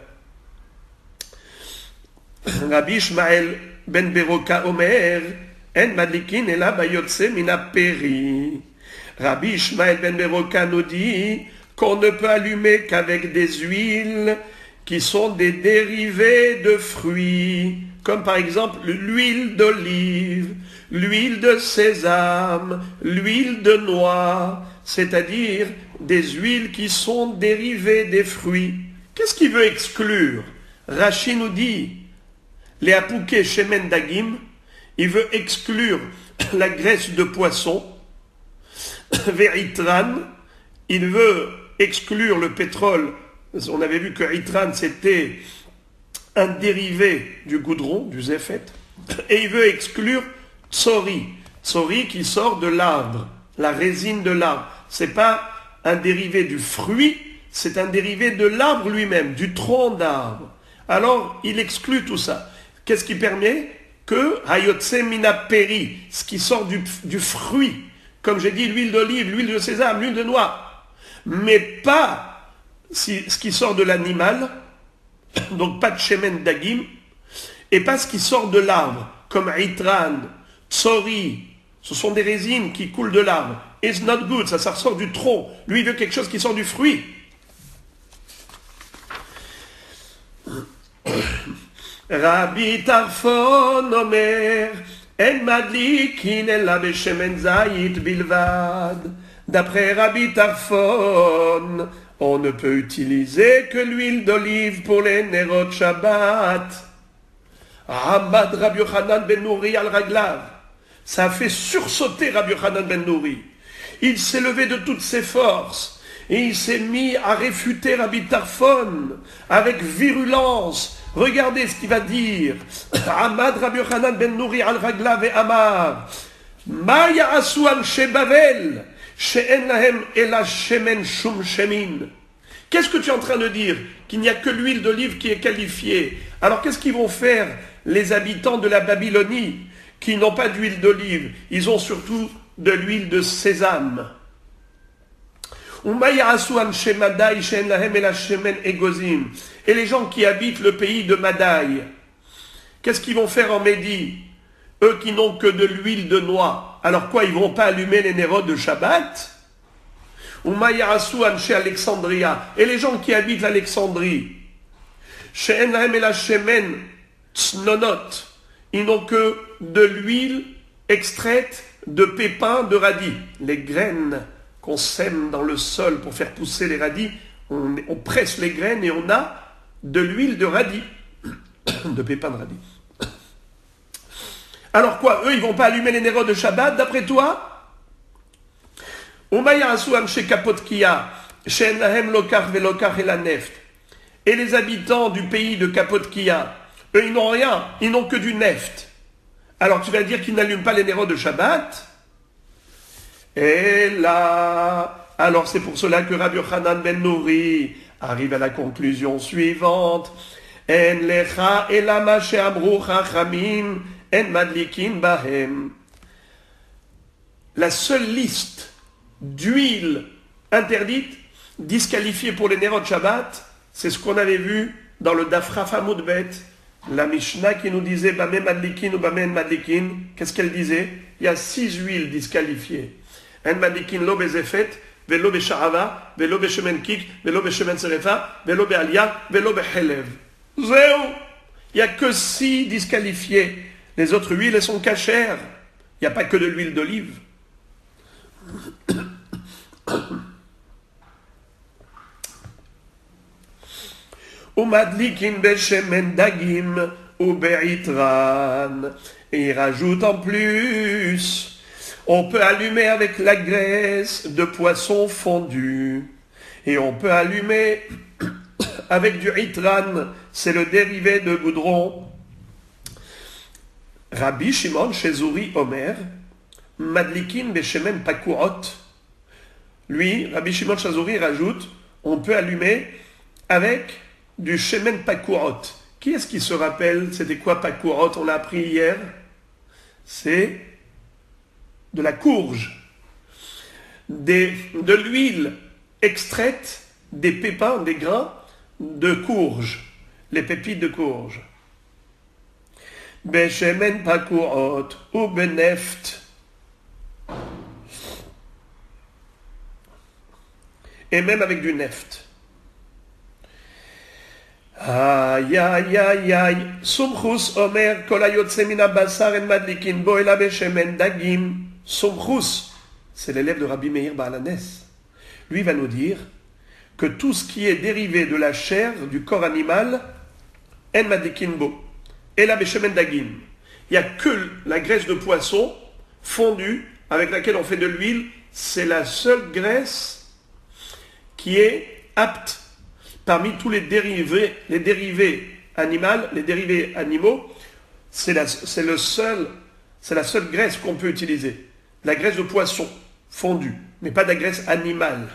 Rabbi Ishmael ben Beroka Omer, en madlikin ela bayotse mina peri. Rabbi Ishmael ben Beroka nous dit qu'on ne peut allumer qu'avec des huiles qui sont des dérivés de fruits, comme par exemple l'huile d'olive, l'huile de sésame, l'huile de noix, c'est-à-dire des huiles qui sont dérivées des fruits. Qu'est-ce qu'il veut exclure? Rashi nous dit, les apouké shemen dagim, il veut exclure la graisse de poisson, veritran, il veut exclure le pétrole. On avait vu que itran c'était un dérivé du goudron, du zéphet, et il veut exclure tsori, tsori qui sort de l'arbre, la résine de l'arbre. C'est pas un dérivé du fruit, c'est un dérivé de l'arbre lui-même, du tronc d'arbre. Alors, il exclut tout ça. Qu'est-ce qui permet? Que hayotse mina peri, ce qui sort du fruit, comme j'ai dit, l'huile d'olive, l'huile de sésame, l'huile de noix, mais pas ce qui sort de l'animal, donc pas de shemen dagim, et pas ce qui sort de l'arbre, comme itran, tsori, ce sont des résines qui coulent de l'arbre. It's not good, ça ressort du tronc. Lui, il veut quelque chose qui sort du fruit. Rabbi Tarfon Omer, en madlikin ela beshemen zayit bilvad. D'après Rabbi Tarfon, on ne peut utiliser que l'huile d'olive pour les nerot Shabbat. Hamad Rabbi Yochanan ben Nouri al Raglav. Ça a fait sursauter Rabbi Yochanan ben Nouri. Il s'est levé de toutes ses forces et il s'est mis à réfuter Rabbi Tarfon avec virulence. Regardez ce qu'il va dire. Hamad Rabbi Yochanan ben Nouri al Raglav et Amar. Ma ya'asu anshe Bavel she'en lahem ela shemen shum shemin. Qu'est-ce que tu es en train de dire? Qu'il n'y a que l'huile d'olive qui est qualifiée. Alors qu'est-ce qu'ils vont faire les habitants de la Babylonie qui n'ont pas d'huile d'olive? Ils ont surtout de l'huile de sésame. Et les gens qui habitent le pays de Madaï, qu'est-ce qu'ils vont faire en Médie? Eux qui n'ont que de l'huile de noix. Alors quoi, ils ne vont pas allumer les nérodes de Shabbat? Chez Alexandria. Et les gens qui habitent l'Alexandrie, ils n'ont que de l'huile extraite de pépins de radis. Les graines qu'on sème dans le sol pour faire pousser les radis, on presse les graines et on a de l'huile de radis, de pépins de radis. Alors quoi, eux, ils ne vont pas allumer les nérodes de Shabbat, d'après toi? Et les habitants du pays de Kapotkia, eux, ils n'ont rien, ils n'ont que du neft. Alors tu vas dire qu'ils n'allument pas les nérodes de Shabbat? Et là, alors c'est pour cela que Rabbi Yochanan ben Nouri arrive à la conclusion suivante. En lecha elama she'amru chachamim en madlikin bahem. La seule liste d'huile interdite, disqualifiée pour les nérodes Shabbat, c'est ce qu'on avait vu dans le Dafraf Amud Bet, la Mishnah qui nous disait Bameh madlikin ou Bameh madlikin. Qu'est-ce qu'elle disait? Il y a 6 huiles disqualifiées. En madlikin lo bezefet, velo besharava, velo beshemen kik, velo beshemen serefa, velo bealia, velo behelev. Zéo! Il n'y a que 6 disqualifiées. Les autres huiles, elles sont cachères. Il n'y a pas que de l'huile d'olive. Umadlikin beshemen dagim ou beitran. Et il rajoute en plus, on peut allumer avec la graisse de poisson fondu. Et on peut allumer avec du itran, c'est le dérivé de goudron. Rabbi Shimon Shezuri Omer, Madlikin beshemen pakurot. Lui, Rabbi Shimon Shezuri rajoute, on peut allumer avec du shemen pakurot. Qui est-ce qui se rappelle, c'était quoi pakurot? On l'a appris hier. C'est de la courge. De l'huile extraite des pépins, des grains de courge. Les pépites de courge. Beshemen pakurot ou beneft. Et même avec du neft. Aïe, aïe, aïe, aïe. Sumchus omer kol hayotze min habasar en madlikin bo ela beshemen dagim. Sumchus, c'est l'élève de Rabbi Meir Baal Hanes. Lui va nous dire que tout ce qui est dérivé de la chair du corps animal, en madlikin bo ela beshemen dagim. Il n'y a que la graisse de poisson fondue avec laquelle on fait de l'huile. C'est la seule graisse qui est apte parmi tous les dérivés animaux, c'est la seule graisse qu'on peut utiliser. La graisse de poisson fondue, mais pas de la graisse animale.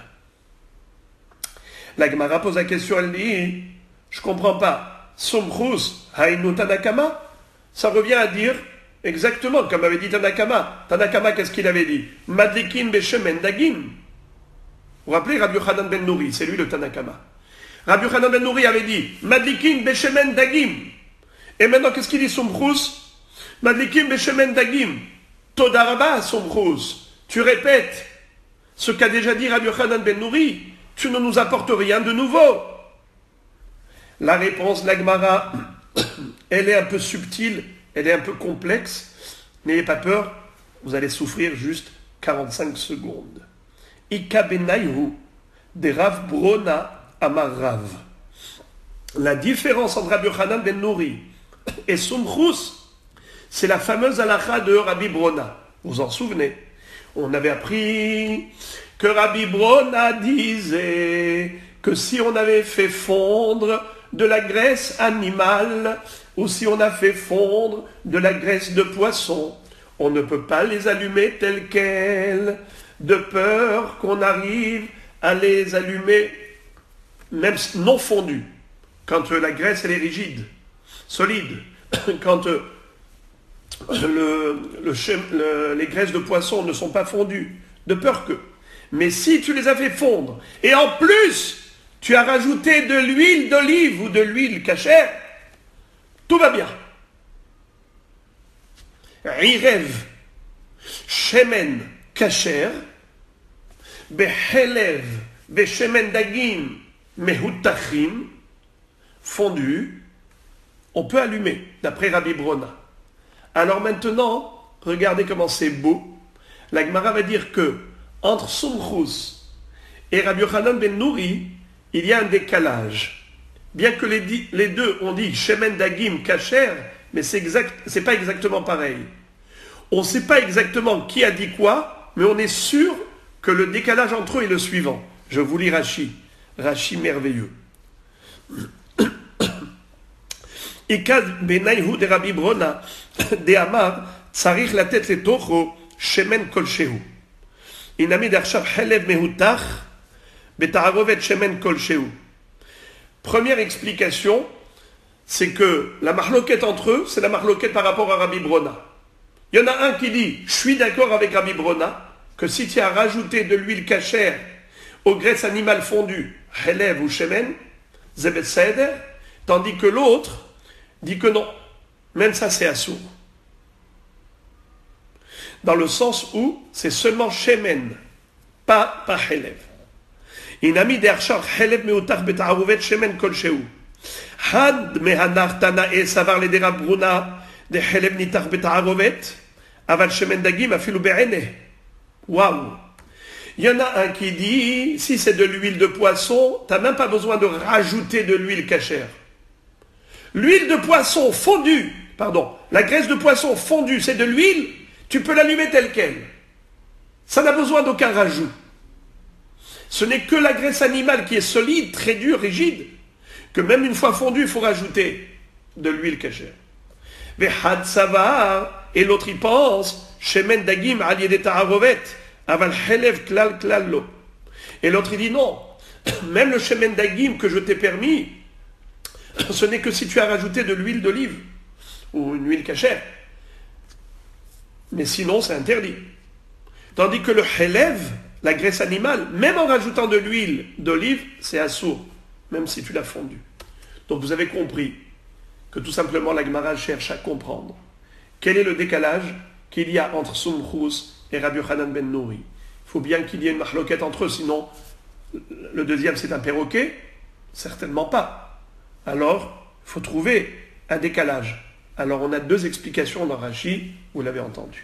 La Gemara pose la question, elle dit, je comprends pas. Somchus hainu Tanakama, ça revient à dire exactement comme avait dit Tanakama. Tanakama, qu'est-ce qu'il avait dit? Madlikin beshemen dagim. Vous vous rappelez Rabbi Yochanan ben Nouri, c'est lui le Tanakama. Rabbi Yochanan ben Nouri avait dit Madlikin beshemen dagim. Et maintenant, qu'est-ce qu'il dit Somchus? Madlikin beshemen dagim. Todaraba Somchus. Tu répètes ce qu'a déjà dit Rabbi Yochanan ben Nouri. Tu ne nous apportes rien de nouveau. La réponse de la Gemara, elle est un peu subtile, elle est un peu complexe. N'ayez pas peur, vous allez souffrir juste 45 secondes. Ika benayhu de Rav Brona amar Rav. La différence entre Rabbi Yochanan ben Nouri et Sumchus, c'est la fameuse halakha de Rabbi Brona. Vous vous en souvenez? On avait appris que Rabbi Brona disait que si on avait fait fondre de la graisse animale ou si on a fait fondre de la graisse de poisson, on ne peut pas les allumer telles quelles, de peur qu'on arrive à les allumer même non fondue, quand la graisse elle est rigide, solide, quand les graisses de poisson ne sont pas fondues, de peur que. Mais si tu les as fait fondre, et en plus, tu as rajouté de l'huile d'olive ou de l'huile cachère, tout va bien. Irev, shemen kacher, behelev, beshemen dagim, mehutachim, fondu, on peut allumer, d'après Rabbi Brona. Alors maintenant, regardez comment c'est beau. La Gemara va dire que entre Sumchus et Rabbi Yochanan ben Nouri, il y a un décalage. Bien que les deux ont dit shemen dagim kacher, mais c'est pas exactement pareil. On ne sait pas exactement qui a dit quoi, mais on est sûr que le décalage entre eux est le suivant. Je vous lis Rashi. Rashi merveilleux. Ikad benayhu de Rabbi Brona de Amar tsarich latet letocho shemen kolshehu. Inami d'arshav helev mehutach beta'arovet shemen kolshehu. Première explication, c'est que la marloquette entre eux, c'est la marloquette par rapport à Rabbi Brona. Il y en a un qui dit, je suis d'accord avec Rabbi Brona, que si tu as rajouté de l'huile cachère aux graisses animales fondues, helev ou shemen, zebet seder, tandis que l'autre dit que non, même ça c'est assourd. Dans le sens où c'est seulement shemen, pas helev. Inami derchar helev meutach beta'aruvet shemen kolsheu. Had mehanach tanae savar le derab bruna de helev nitach beta'aruvet aval shemen dagim afilu be'ene. Waouh! Il y en a un qui dit, si c'est de l'huile de poisson, tu n'as même pas besoin de rajouter de l'huile cachère. L'huile de poisson fondue, la graisse de poisson fondue, c'est de l'huile, tu peux l'allumer telle quelle. Ça n'a besoin d'aucun rajout. Ce n'est que la graisse animale qui est solide, très dure, rigide, que même une fois fondue, il faut rajouter de l'huile cachère. Vehad savar, et l'autre il pense, shemen dagim al yede ta'arovet, aval helev klal klal lo. Et l'autre il dit non, même le shemen dagim que je t'ai permis, ce n'est que si tu as rajouté de l'huile d'olive ou une huile cachère. Mais sinon, c'est interdit. Tandis que le helev, la graisse animale, même en rajoutant de l'huile d'olive, c'est assourd, même si tu l'as fondu. Donc vous avez compris que tout simplement la Gemara cherche à comprendre quel est le décalage qu'il y a entre Sumchus et Rabbi Yochanan ben Nouri. Il faut bien qu'il y ait une mahloquette entre eux, sinon le deuxième c'est un perroquet? Certainement pas. Alors, il faut trouver un décalage. Alors, on a deux explications dans Rashi, vous l'avez entendu.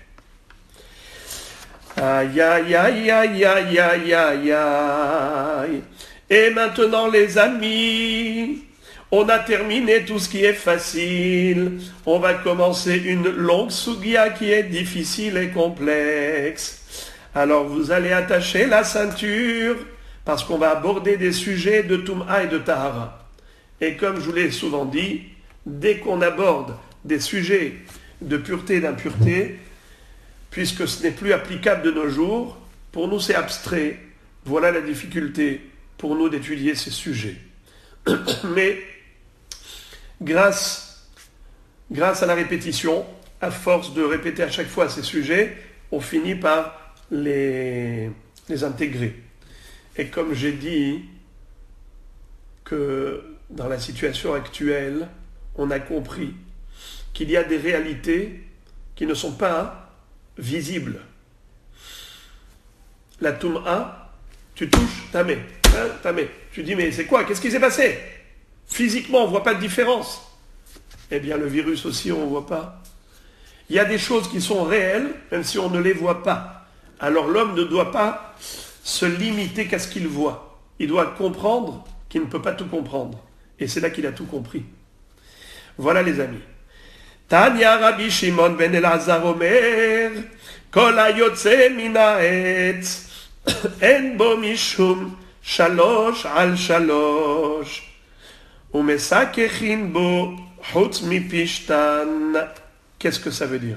Aïe, aïe, aïe, aïe, aïe, aïe, aïe, aïe. Et maintenant, les amis, on a terminé tout ce qui est facile. On va commencer une longue sugia qui est difficile et complexe. Alors, vous allez attacher la ceinture, parce qu'on va aborder des sujets de Tum'a et de Tahara. Et comme je vous l'ai souvent dit, dès qu'on aborde des sujets de pureté et d'impureté, puisque ce n'est plus applicable de nos jours, pour nous c'est abstrait. Voilà la difficulté pour nous d'étudier ces sujets. Mais grâce à la répétition, à force de répéter à chaque fois ces sujets, on finit par les intégrer. Et comme j'ai dit que dans la situation actuelle, on a compris qu'il y a des réalités qui ne sont pas visibles. La Tum'a, tu touches, tamé. Tu dis, mais c'est quoi? Qu'est-ce qui s'est passé? Physiquement, on ne voit pas de différence. Eh bien, le virus aussi, on ne voit pas. Il y a des choses qui sont réelles, même si on ne les voit pas. Alors l'homme ne doit pas se limiter qu'à ce qu'il voit. Il doit comprendre qu'il ne peut pas tout comprendre. Et c'est là qu'il a tout compris. Voilà les amis. Tanya Rabbi Shimon ben Elazar Omer, Kol hayotze min ha'etz, en bo mishum shalosh al shalosh, umesakechin bo chutz mipishtan. Qu'est-ce que ça veut dire?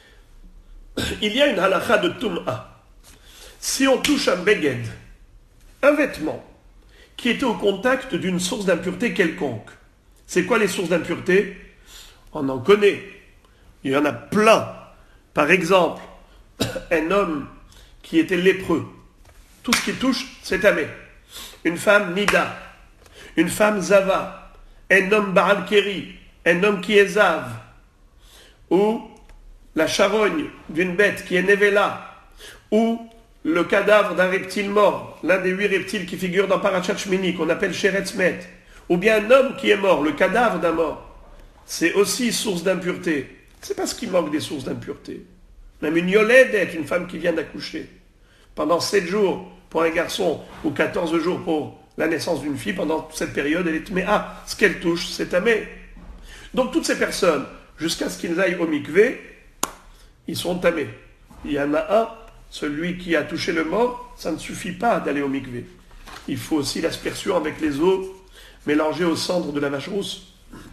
Il y a une halakha de Tum'a. Si on touche un beged, un vêtement qui était au contact d'une source d'impureté quelconque. C'est quoi les sources d'impureté? On en connaît. Il y en a plein. Par exemple, un homme qui était lépreux. Tout ce qui touche, c'est tamé. Une femme nida. Une femme zava. Un homme baal keri. Un homme qui est zav. Ou la charogne d'une bête qui est nevela. Ou le cadavre d'un reptile mort. L'un des 8 reptiles qui figurent dans Parashat Shmini, qu'on appelle Sheretz Met. Ou bien un homme qui est mort, le cadavre d'un mort. C'est aussi source d'impureté. C'est parce qu'il manque des sources d'impureté. Même une yoledette, une femme qui vient d'accoucher. Pendant 7 jours pour un garçon, ou 14 jours pour la naissance d'une fille, pendant cette période, elle est tamée. Ah, ce qu'elle touche, c'est tamé. Donc toutes ces personnes, jusqu'à ce qu'ils aillent au mikvé, ils sont tamés. Il y en a un, celui qui a touché le mort, ça ne suffit pas d'aller au mikvé. Il faut aussi l'aspersion avec les eaux mélangées aux cendres de la vache rousse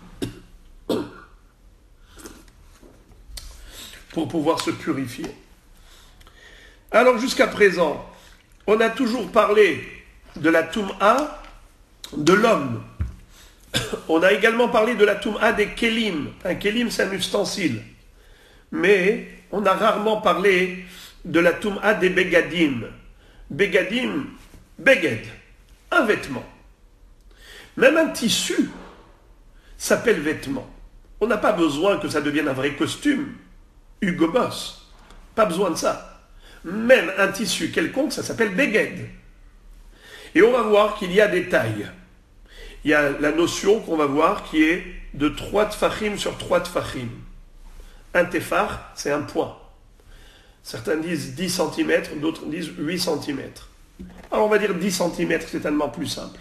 pour pouvoir se purifier. Alors jusqu'à présent, on a toujours parlé de la Toum'a de l'homme. On a également parlé de la Toum'a des Kélim. Un Kélim, c'est un ustensile. Mais on a rarement parlé de la Toum'a des Begadim. Begadim, Beged, un vêtement. Même un tissu s'appelle vêtement. On n'a pas besoin que ça devienne un vrai costume. Hugo Boss. Pas besoin de ça. Même un tissu quelconque, ça s'appelle Beged. Et on va voir qu'il y a des tailles. Il y a la notion qu'on va voir qui est de 3 tfachim sur 3 tfachim. Un tefar, c'est un point. Certains disent 10 cm, d'autres disent 8 cm. Alors on va dire 10 cm, c'est tellement plus simple.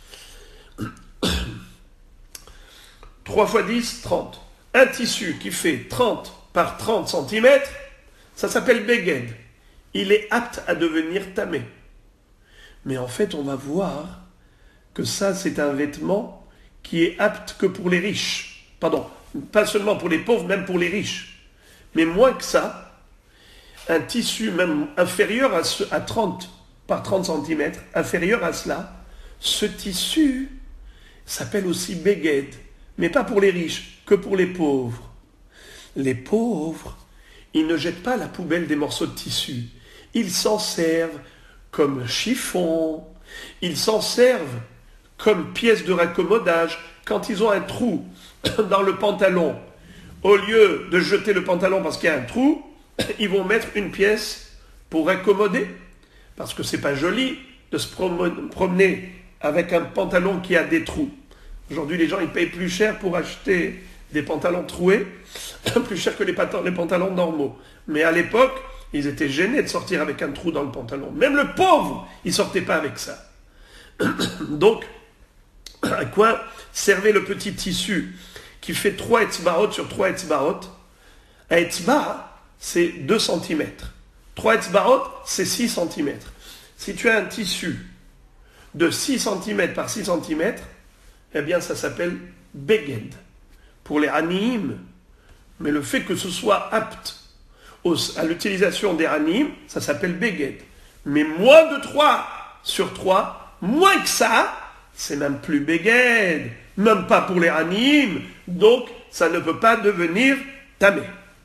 3 fois 10, 30. Un tissu qui fait 30 par 30 cm, ça s'appelle Beged. Il est apte à devenir tamé. Mais en fait, on va voir que ça, c'est un vêtement qui est apte que pour les riches. Pardon, pas seulement pour les pauvres, même pour les riches. Mais moins que ça, un tissu même inférieur à 30 par 30 cm, inférieur à cela, ce tissu s'appelle aussi Beged. Mais pas pour les riches, que pour les pauvres. Les pauvres, ils ne jettent pas à la poubelle des morceaux de tissu. Ils s'en servent comme chiffon. Ils s'en servent comme pièce de raccommodage. Quand ils ont un trou dans le pantalon, au lieu de jeter le pantalon parce qu'il y a un trou, ils vont mettre une pièce pour accommoder. Parce que c'est pas joli de se promener avec un pantalon qui a des trous. Aujourd'hui, les gens, ils payent plus cher pour acheter des pantalons troués, plus cher que les pantalons normaux. Mais à l'époque, ils étaient gênés de sortir avec un trou dans le pantalon. Même le pauvre, il ne sortait pas avec ça. Donc, à quoi servait le petit tissu qui fait 3 etzbaot sur 3 etzbaot? Un etzba, c'est 2 cm. 3 etzbaot, c'est 6 cm. Si tu as un tissu de 6 cm par 6 cm, eh bien ça s'appelle Beged. Pour les Aniim, mais le fait que ce soit apte à l'utilisation des Aniim, ça s'appelle Beged. Mais moins de 3 sur 3, moins que ça, c'est même plus Beged. Même pas pour les Aniim, donc ça ne peut pas devenir tamé.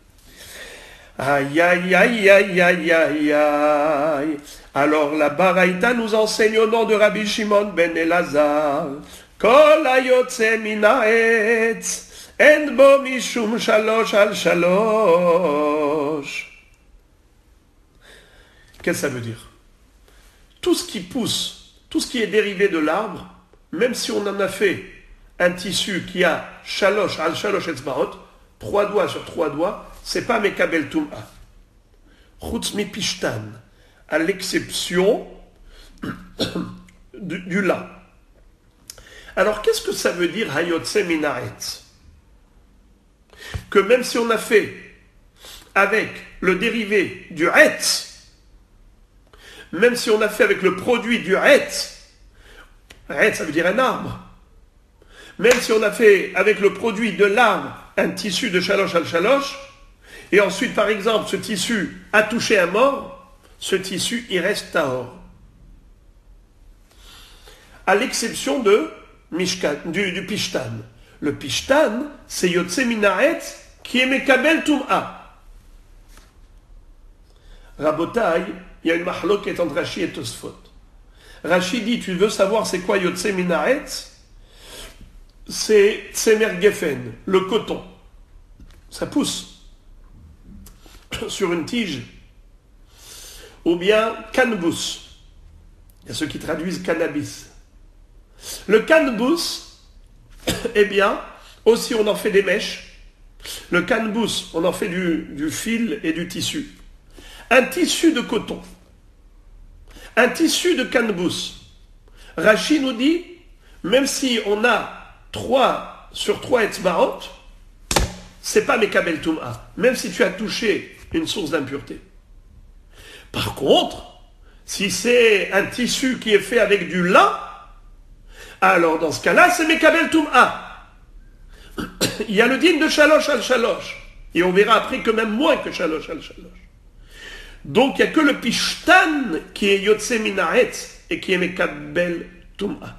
Aïe, aïe, aïe, aïe, aïe, aïe, aïe. Alors la Baraïta nous enseigne au nom de Rabbi Shimon ben Elazar. Kol hayotze min ha'etz. En bo mishum shalosh al shalosh. Qu'est-ce que ça veut dire? Tout ce qui pousse, tout ce qui est dérivé de l'arbre, même si on en a fait un tissu qui a shalosh al shalosh etzbaot, 3 doigts sur 3 doigts, c'est pas mekabel tum'a. Chutz mi pishtan, à l'exception du lin. Alors qu'est-ce que ça veut dire hayotze min ha'etz? Que même si on a fait avec le dérivé du Hetz, même si on a fait avec le produit du Hetz, Hetz ça veut dire un arbre, même si on a fait avec le produit de l'arbre un tissu de shalosh al shalosh, et ensuite par exemple ce tissu a touché un mort, ce tissu il reste tahor. à l'exception de du Pishtan. Le Pishtan, c'est Yotse Minaretz qui est Mekabel Tum'a. Rabotai, il y a une mahloket entre Rashi et Tosfot. Rashi dit, tu veux savoir c'est quoi Yotse Minaretz? C'est Tsemer Geffen, le coton. Ça pousse sur une tige. Ou bien Canbus. Il y a ceux qui traduisent cannabis. Le Canbus, eh bien, aussi on en fait des mèches. Le Canbus, on en fait du fil et du tissu. Un tissu de coton. Un tissu de Canbus. Rashi nous dit, même si on a 3 sur 3 etzbaot, c'est pas Mekabel Tum'a, même si tu as touché une source d'impureté. Par contre, si c'est un tissu qui est fait avec du lin, alors dans ce cas-là, c'est Mekabel Tum'a. Il y a le din de Shalosh al Shalosh. Et on verra après que même moins que Shalosh al Shalosh. Donc il n'y a que le Pishtan qui est Yotse Minaretz et qui est Mekabel Tum'a.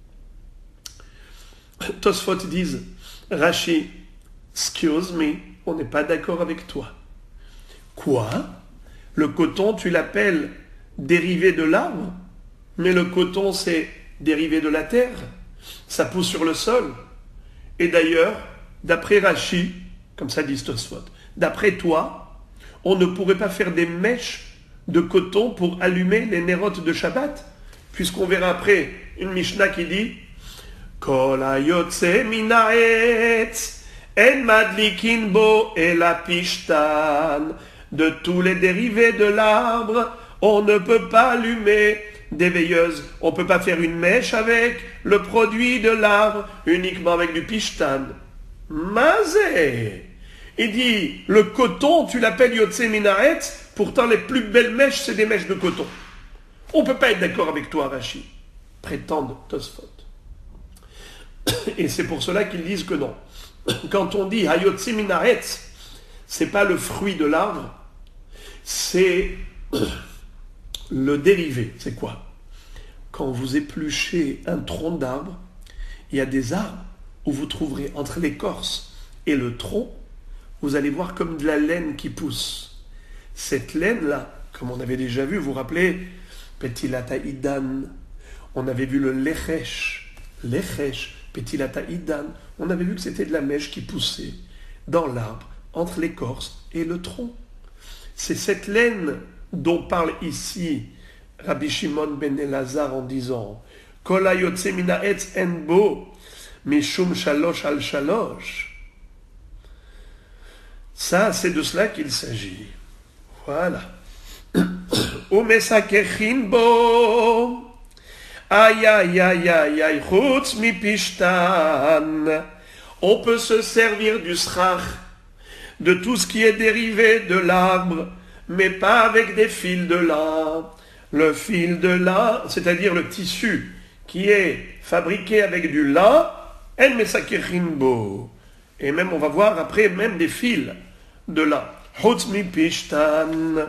Tosfot disent, Rashi, excuse me, on n'est pas d'accord avec toi. Quoi? Le coton, tu l'appelles dérivé de l'arbre? Mais le coton, c'est dérivé de la terre. Ça pousse sur le sol. Et d'ailleurs, d'après Rashi, comme ça dit Tosfot, d'après toi, on ne pourrait pas faire des mèches de coton pour allumer les nérotes de Shabbat, puisqu'on verra après une Mishnah qui dit Kol hayotze min ha'etz en madlikin bo ela pishtan. De tous les dérivés de l'arbre, on ne peut pas allumer des veilleuses. On ne peut pas faire une mèche avec le produit de l'arbre, uniquement avec du pishtan. Mazé. Il dit, le coton, tu l'appelles Yotse Minaretz, pourtant les plus belles mèches, c'est des mèches de coton. On ne peut pas être d'accord avec toi, Rashi. Prétendent Tosfot. Et c'est pour cela qu'ils disent que non. Quand on dit Hayotse Minaretz, c'est pas le fruit de l'arbre, c'est le dérivé. C'est quoi? Quand vous épluchez un tronc d'arbre, il y a des arbres où vous trouverez entre l'écorce et le tronc, vous allez voir comme de la laine qui pousse. Cette laine-là, comme on avait déjà vu, vous vous rappelez, Petilata Idan, on avait vu le Lechesh, Petilata Idan, on avait vu que c'était de la mèche qui poussait dans l'arbre, entre l'écorce et le tronc. C'est cette laine dont parle ici Rabbi Shimon ben Elazar en disant Kol hayotze min ha'etz en bo mishum shalosh al shalosh. Ça, c'est de cela qu'il s'agit. Voilà. Umesakechin bo ay ay ay ay ay chutz mi pishtan. On peut se servir du srach, de tout ce qui est dérivé de l'arbre, mais pas avec des fils de lin. Le fil de lin, c'est-à-dire le tissu qui est fabriqué avec du lin, en mesakechinbo. Et même, on va voir après, même des fils de lin. Chutz mi pishtan.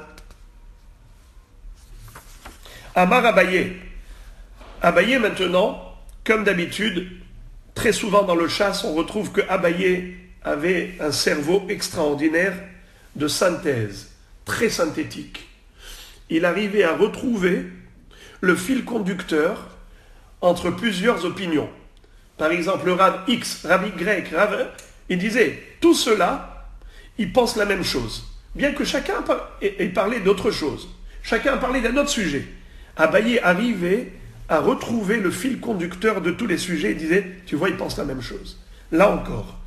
Amar Abaye. Abaye maintenant, comme d'habitude, très souvent dans le chasse, on retrouve que Abaye avait un cerveau extraordinaire de synthèse, très synthétique. Il arrivait à retrouver le fil conducteur entre plusieurs opinions. Par exemple, le Rav X, Rav Y, Rav... Il disait, tout cela, ils pensent la même chose. Bien que chacun ait parlé d'autre chose. Chacun a parlé d'un autre sujet. Abaye arrivait à retrouver le fil conducteur de tous les sujets et disait, tu vois, ils pensent la même chose. Là encore.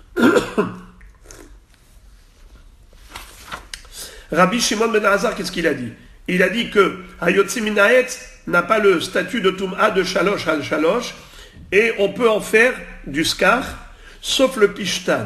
Rabbi Shimon ben Elazar, qu'est-ce qu'il a dit? Il a dit que Hayotze min ha'etz n'a pas le statut de Tum'a de Shalosh al Shalosh et on peut en faire du skar, sauf le Pishtan.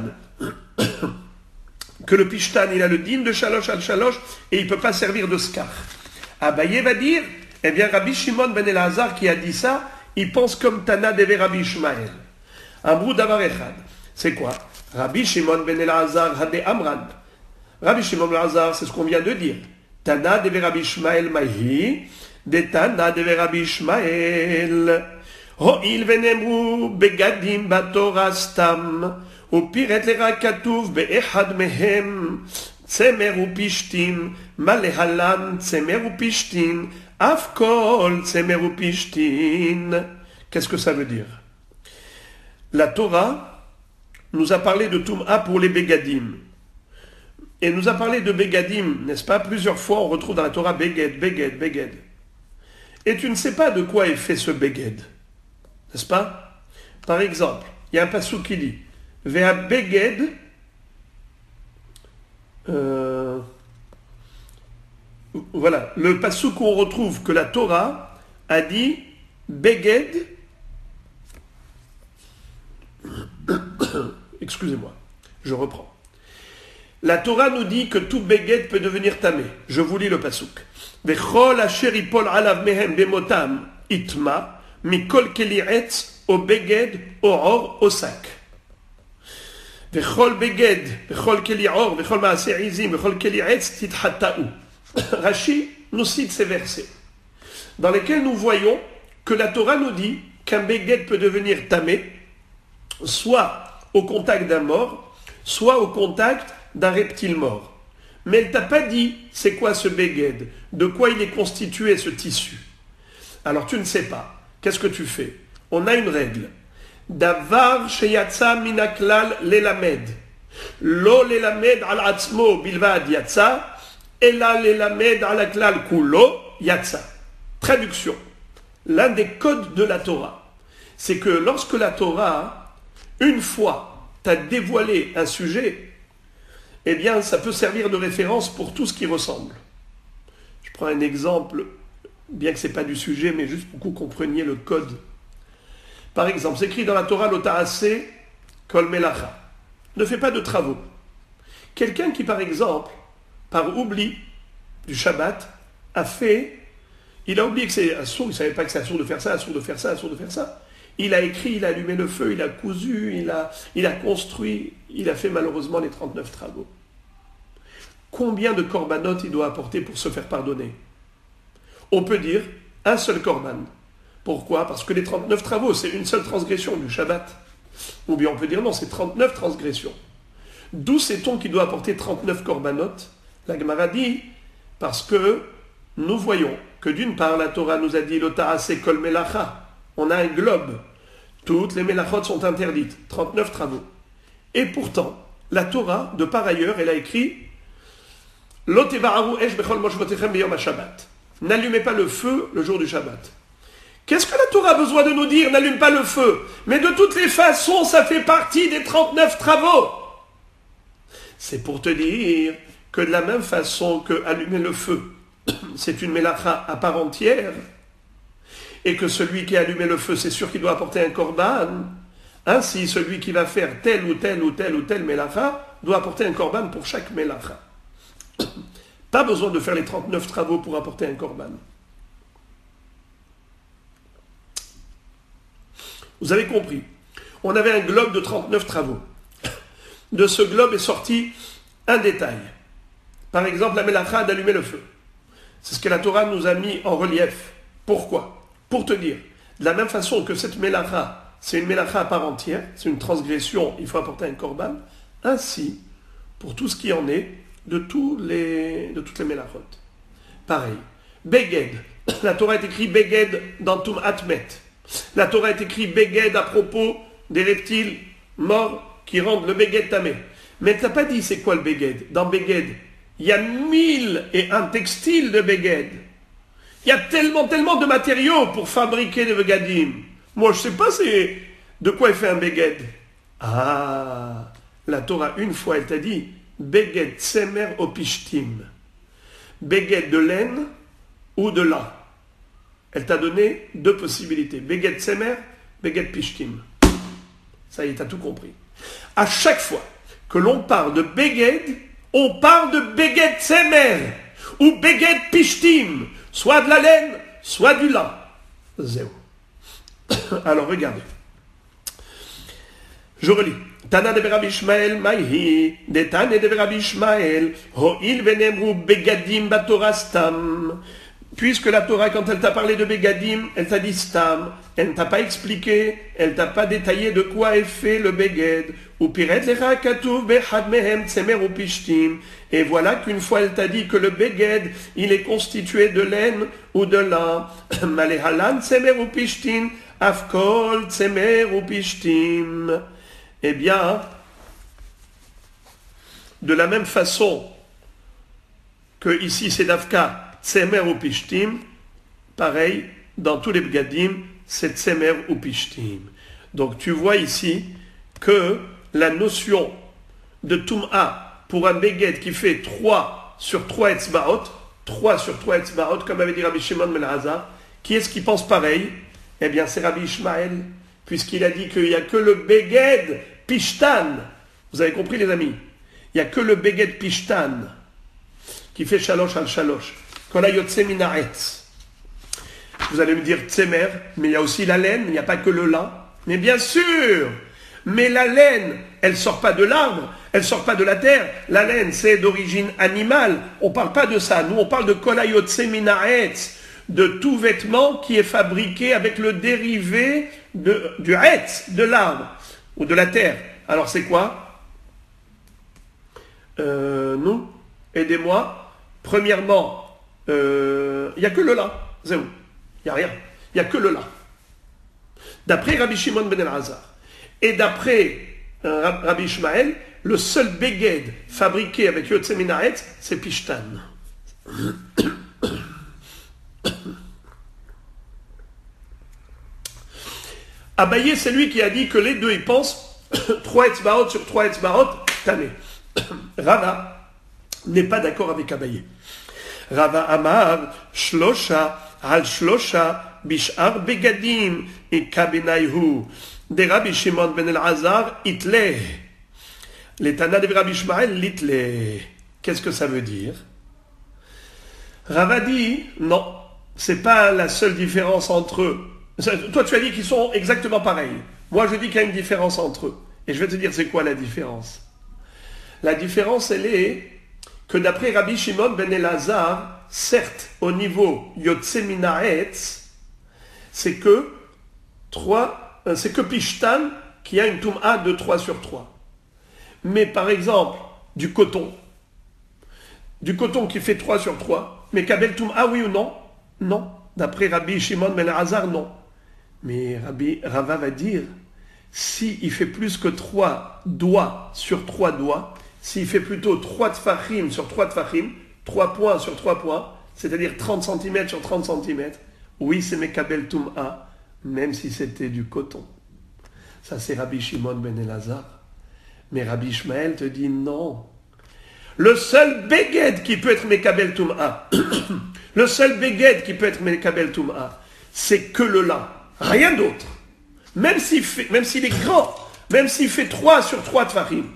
Que le Pishtan, il a le din de Shalosh al Shalosh et il ne peut pas servir de skar. Abaye va dire, eh bien Rabbi Shimon ben Elazar qui a dit ça, il pense comme Tana deve Rabbi Ishmael. Amrou davar echad. C'est quoi? Rabbi Shimon ben Elazar hade amran. Rabbi Shimon ben Elazar, c'est ce qu'on vient de dire. Tana deve Rabbi Ishmael mahi, de Tana deve Rabbi Ishmael. הואיל ונאמרו בגדים בתורה סתם, ופירט לרע כתוב באחד מהם, צמר ופשתין, מה להלן צמר ופשתין, אף כל צמר ופשתין. Qu'est-ce que ça veut dire? La Torah nous a parlé de Toum'a pour les Begadim. Et nous a parlé de Begadim, n'est-ce pas? Plusieurs fois on retrouve dans la Torah Beged, Beged, Beged. Et tu ne sais pas de quoi est fait ce Beged, n'est-ce pas? Par exemple, il y a un passou qui dit Vea Beged, voilà, le passou qu'on retrouve que la Torah a dit Beged, excusez-moi, je reprends. La Torah nous dit que tout Beged peut devenir tamé. Je vous lis le pasuk. Vechol asher ipol alav mehem bemotam itma mikol keli etz o Beged o or o sac. Vechol Beged, vechol keli or, vechol maaseh izim, vechol keli etz tithata'u. Rashi nous cite ces versets dans lesquels nous voyons que la Torah nous dit qu'un Beged peut devenir tamé soit au contact d'un mort, soit au contact d'un reptile mort. Mais elle t'a pas dit c'est quoi ce Beged, de quoi il est constitué ce tissu. Alors tu ne sais pas. Qu'est-ce que tu fais? On a une règle. Davar sheyatsa minaklal lelamed. Lo lelamed al atzmo bilvad yatsa, ela lelamed al aklal kulo yatsa. Traduction. L'un des codes de la Torah, c'est que lorsque la Torah, une fois, t'a dévoilé un sujet, eh bien, ça peut servir de référence pour tout ce qui ressemble. Je prends un exemple, bien que ce n'est pas du sujet, mais juste pour que vous compreniez le code. Par exemple, c'est écrit dans la Torah, l'Ota'ase kol melacha. Ne fais pas de travaux. Quelqu'un qui, par exemple, par oubli du Shabbat, il a oublié que c'est assourd, il ne savait pas que c'est assourd de faire ça, assourd de faire ça, assourd de faire ça. Il a écrit, il a allumé le feu, il a cousu, il a construit, il a fait malheureusement les 39 travaux. Combien de korbanot il doit apporter pour se faire pardonner? On peut dire un seul korban. Pourquoi? Parce que les 39 travaux, c'est une seule transgression du Shabbat. Ou bien on peut dire non, c'est 39 transgressions. D'où sait-on qu'il doit apporter 39 korbanot? La Gemara dit, parce que nous voyons que d'une part la Torah nous a dit l'ota'ase kol melacha. On a un globe. Toutes les mélachot sont interdites. 39 travaux. Et pourtant, la Torah, de par ailleurs, elle a écrit Lo tevaharu esh bechol moshvotechem beyom ha-Shabbat. N'allumez pas le feu le jour du Shabbat. Qu'est-ce que la Torah a besoin de nous dire? N'allume pas le feu. Mais de toutes les façons, ça fait partie des 39 travaux. C'est pour te dire que de la même façon que allumer le feu, c'est une mélacha à part entière, et que celui qui a allumé le feu, c'est sûr qu'il doit apporter un korban, ainsi celui qui va faire telle ou telle ou telle ou telle mélacha doit apporter un korban pour chaque mélacha. Pas besoin de faire les 39 travaux pour apporter un korban. Vous avez compris. On avait un globe de 39 travaux. De ce globe est sorti un détail. Par exemple, la mélacha d'allumer le feu. C'est ce que la Torah nous a mis en relief. Pourquoi? Pour te dire, de la même façon que cette mélacha, c'est une mélacha à part entière, c'est une transgression, il faut apporter un korban, ainsi, pour tout ce qui en est, de toutes les mélachot. Pareil. Beged. La Torah est écrit Beged dans Tum'at Met. La Torah est écrit Beged à propos des reptiles morts qui rendent le Beged tamé. Mais elle t'a pas dit c'est quoi le Beged. Dans Beged, il y a 1001 textiles de Beged. Il y a tellement de matériaux pour fabriquer des Begadim. Moi, je ne sais pas de quoi est fait un Beged. Ah, la Torah, une fois, elle t'a dit Beged Tsemer Opishtim. Beged de laine ou de lin. Elle t'a donné deux possibilités. Beged Tsemer, Beged Pishtim. Ça y est, t'as tout compris. À chaque fois que l'on parle de Beged, on parle de Beged Tsemer ou Beged Pishtim. Soit de la laine, soit du lin. Zéro. Alors regardez. Je relis. Tana de Rabbi Ishmael Maïhi, de Tane de Rabbi Ishmael, Ho'il venemru begadim batorastam, puisque la Torah, quand elle t'a parlé de Begadim, elle t'a dit Stam, elle ne t'a pas expliqué, elle ne t'a pas détaillé de quoi est fait le Beged. Et voilà qu'une fois elle t'a dit que le Beged, il est constitué de laine ou de lin. Malehalan tsemer ou pishtin, afkol tsemer ou pishtim. Eh bien, de la même façon que ici c'est d'Afka, Tsemer ou Pishtim, pareil, dans tous les Begadim, c'est Tsemer ou Pishtim. Donc tu vois ici que la notion de Tum'a pour un Beged qui fait 3 sur 3 Etzbaot, 3 sur 3 Etzbaot, comme avait dit Rabbi Shimon ben Elazar, qui est-ce qui pense pareil? Eh bien c'est Rabbi Ishmael, puisqu'il a dit qu'il n'y a que le Beged Pishtan. Vous avez compris les amis? Il n'y a que le Beged Pishtan qui fait Shalosh al Shalosh. Kola Yotse Minaretz. Vous allez me dire Tsemer, mais il y a aussi la laine, il n'y a pas que le lin. Mais bien sûr, mais la laine, elle ne sort pas de l'arbre, elle ne sort pas de la terre. La laine, c'est d'origine animale. On ne parle pas de ça. Nous, on parle de Kola Yotse Minaretz, de tout vêtement qui est fabriqué avec le dérivé du Hetz, de l'arbre ou de la terre. Alors c'est quoi? Nous, aidez-moi. Premièrement, il n'y a que le lin. C'est où? Il n'y a rien. Il n'y a que le lin. D'après Rabbi Shimon ben Elazar et d'après Rabbi Ishmael, le seul beged fabriqué avec Yotse Minaretz, c'est Pishtan. Abaye, c'est lui qui a dit que les deux, ils pensent 3 etzbaot sur 3 etzbaot, tamé. Rava n'est pas d'accord avec Abaye. Rava Amar, Shlosha, Al Shlosha, Bishar Begadim, et Kabenaihu, de Rabbi Shimon ben Elazar, Itle. Les Tana de Rabbi Ishmael, l'Itle. Qu'est-ce que ça veut dire? Rava dit, non, c'est pas la seule différence entre eux. Toi, tu as dit qu'ils sont exactement pareils. Moi, je dis qu'il y a une différence entre eux. Et je vais te dire, c'est quoi la différence? La différence, elle est que d'après Rabbi Shimon ben Elazar, certes, au niveau Yotse Minaretz, c'est que Pishtan qui a une Tum'a de 3 sur 3. Mais par exemple, du coton qui fait 3 sur 3, mais Kabel Tum'a, oui ou non? Non. D'après Rabbi Shimon ben Elazar, non. Mais Rava va dire, s'il fait plus que 3 doigts sur 3 doigts, s'il fait plutôt 3 tfachim sur 3 tfachim, 3 points sur 3 points, c'est-à-dire 30 cm sur 30 cm, oui, c'est Mekabel Tum'a, même si c'était du coton. Ça, c'est Rabbi Shimon ben Elazar. Mais Rabbi Ishmael te dit non. Le seul beged qui peut être Mekabel Tum'a, le seul beged qui peut être Mekabel Tum'a, c'est que le lin. Rien d'autre. Même s'il est grand, même s'il fait 3 sur 3 tfachim.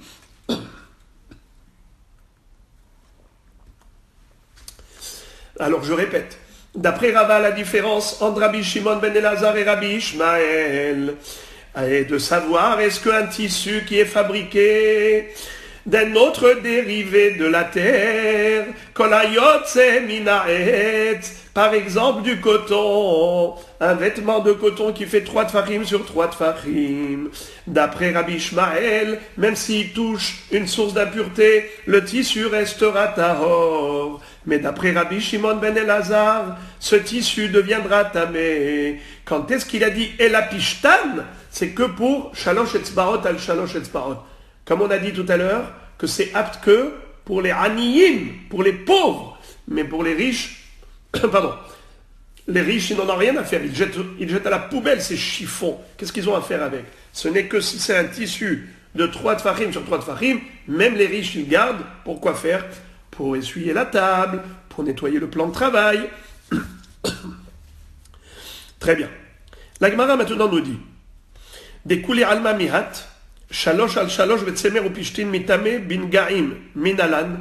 Alors je répète, d'après Rava, la différence entre Rabbi Shimon ben Elazar et Rabbi Ishmael est de savoir est-ce qu'un tissu qui est fabriqué d'un autre dérivé de la terre, kolayotse minaetz, par exemple du coton, un vêtement de coton qui fait 3 tfachim sur 3 tfachim. D'après Rabbi Ishmael, même s'il touche une source d'impureté, le tissu restera tahor. Mais d'après Rabbi Shimon ben Elazar, ce tissu deviendra tamé. Quand est-ce qu'il a dit elapishtan? C'est que pour shalosh etzbaot al shalosh etzbaot. Comme on a dit tout à l'heure, que c'est apte que pour les aniyim, pour les pauvres, mais pour les riches, pardon, les riches, ils n'en ont rien à faire, ils jettent à la poubelle ces chiffons. Qu'est-ce qu'ils ont à faire avec? Ce n'est que si c'est un tissu de 3 tfachim sur 3 tfachim, même les riches, ils gardent. Pour quoi faire? Pour essuyer la table, pour nettoyer le plan de travail. Très bien. La Gemara maintenant nous dit, des koulé alma mihat, Shalosh al shalosh vetsemer ou pishtin mitame bin gaim minalan.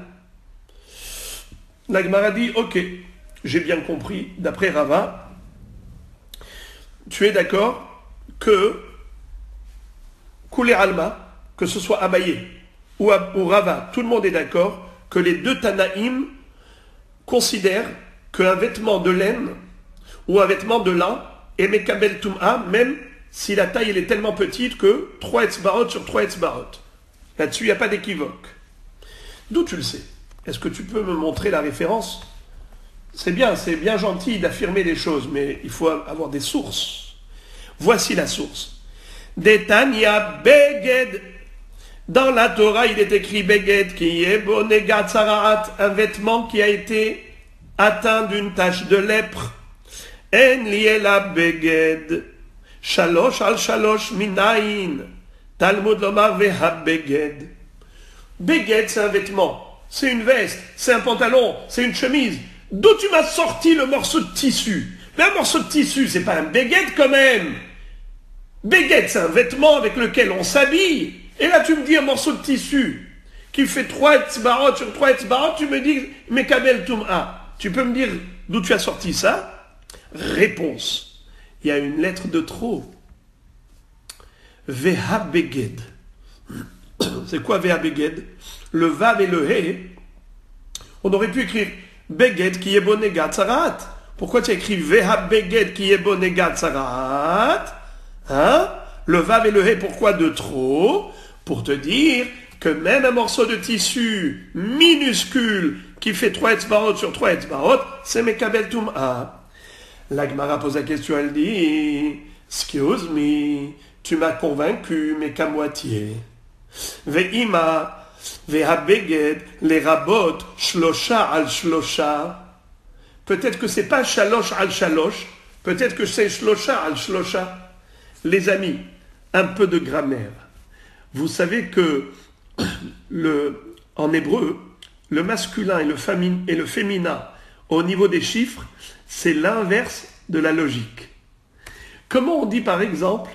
La Gemara dit, ok, j'ai bien compris, d'après Rava, tu es d'accord que Koulé Alma, que ce soit Abaye ou Rava, tout le monde est d'accord que les deux Tanaïm considèrent qu'un vêtement de laine ou un vêtement de lin est Mekabel Tum'a, même si la taille elle est tellement petite que 3 etzbarot sur 3 etzbarot. Là-dessus, il n'y a pas d'équivoque. D'où tu le sais? Est-ce que tu peux me montrer la référence? C'est bien gentil d'affirmer les choses, mais il faut avoir des sources. Voici la source. Detania Beged. Dans la Torah, il est écrit Beged, qui est Bonegat Saraat, un vêtement qui a été atteint d'une tache de lèpre. En liela Beged. Shalosh al shalosh minayin. Talmud lomar veha Beged. Beged, c'est un vêtement, c'est une veste, c'est un pantalon, c'est une chemise. D'où tu m'as sorti le morceau de tissu? Mais un morceau de tissu, c'est pas un beged quand même. Beged, c'est un vêtement avec lequel on s'habille. Et là, tu me dis un morceau de tissu qui fait 3 etzbarot sur 3 etzbarot, tu me dis Mekabel Tum'a. Tu peux me dire d'où tu as sorti ça? Réponse. Il y a une lettre de trop. Veha Beged. C'est quoi Veha Beged? Le Vav et le He. On aurait pu écrire Beged qui est Bonegat Sarat. Pourquoi tu as écrit Veha Beged qui est Bonegat Sarat? Hein? Le Vav et le He, pourquoi de trop? Pour te dire que même un morceau de tissu minuscule qui fait 3 etzbarot sur 3 etzbarot, c'est Mekabel Tum'a. La Gemara pose la question, elle dit excuse me, tu m'as convaincu, mais qu'à moitié. Ve'ima, ve'habeged, les rabot, shlosha al shlosha. Peut-être que c'est pas shalosh al shalosh, peut-être que c'est shlosha al shlosha. Les amis, un peu de grammaire. Vous savez que en hébreu, le masculin et le féminin, au niveau des chiffres, c'est l'inverse de la logique. Comment on dit par exemple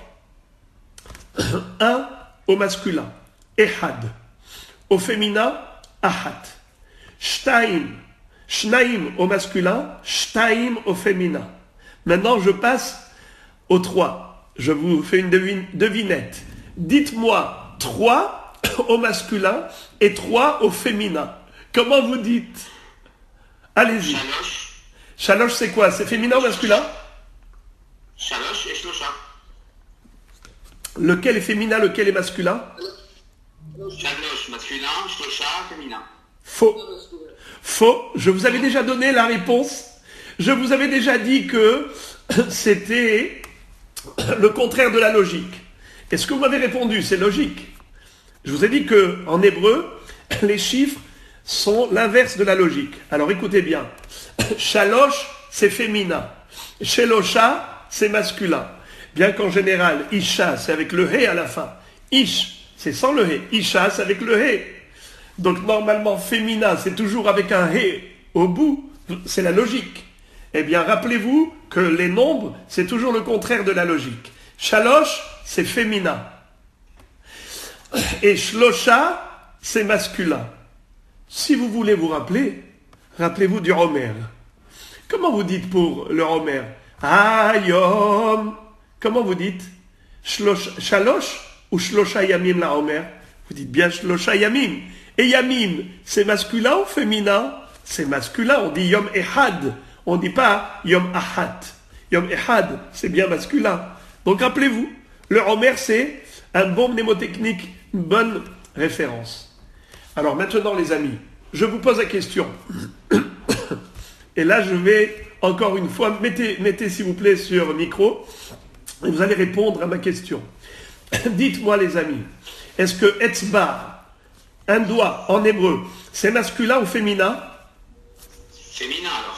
un au masculin, ehad, au féminin, ahat, shtaim, shnaim au masculin, shtaim au féminin. Maintenant, je passe au 3. Je vous fais une devinette. Dites-moi 3 au masculin et 3 au féminin. Comment vous dites? Allez-y. Shalosh. Shalosh, c'est quoi? C'est féminin ou masculin? Shalosh et shlosha. Lequel est féminin, lequel est masculin? Shalosh masculin, shlosha féminin. Faux. Faux. Je vous avais déjà donné la réponse. Je vous avais déjà dit que c'était le contraire de la logique. Et ce que vous m'avez répondu, c'est logique. Je vous ai dit que en hébreu, les chiffres sont l'inverse de la logique. Alors écoutez bien. Shalosh, c'est féminin. Shelosha, c'est masculin. Bien qu'en général, Isha, c'est avec le He à la fin. Ish, c'est sans le He. Isha, c'est avec le He. Donc normalement, féminin, c'est toujours avec un He au bout. C'est la logique. Eh bien, rappelez-vous que les nombres, c'est toujours le contraire de la logique. Shalosh, c'est féminin. Et Shlosha, c'est masculin. Si vous voulez vous rappeler, rappelez-vous du Homer. Comment vous dites pour le Homer? Ayom. Comment vous dites? Shalosh ou Shlosha Yamim la Homer? Vous dites bien Shlosha Yamim. Et Yamim, c'est masculin ou féminin? C'est masculin, on dit Yom Ehad. On ne dit pas Yom Ahat. Yom Ehad, c'est bien masculin. Donc rappelez-vous, le Homer, c'est un bon mnémotechnique, une bonne référence. Alors maintenant les amis, je vous pose la question. Et là je vais, encore une fois, mettez s'il vous plaît sur micro, et vous allez répondre à ma question. Dites-moi les amis, est-ce que etzba, un doigt en hébreu, c'est masculin ou féminin? Féminin alors.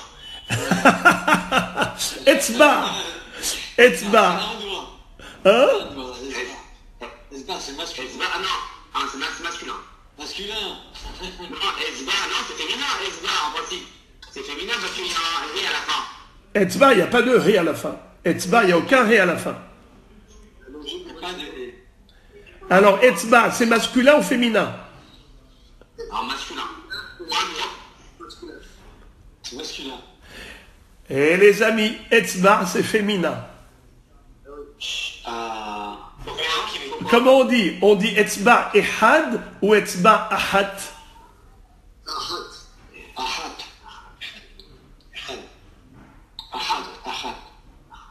Etzba. Etzba. Hein? Esba, c'est masculin. Ezba, ah non, c'est masculin. Masculin. Non, Ezba, non, c'est féminin, Ezba en principe. C'est féminin parce qu'il y a un ré à la fin. Etzba, il n'y a pas de ré à la fin. Etzba, il n'y a aucun ré à la fin. Pas de... Alors, etzba, c'est masculin ou féminin? Alors masculin. C'est masculin. Et les amis, etzba, c'est féminin. Ah. Pourquoi? Comment on dit? On dit etzba ehad ou etzba ahat? Ahat.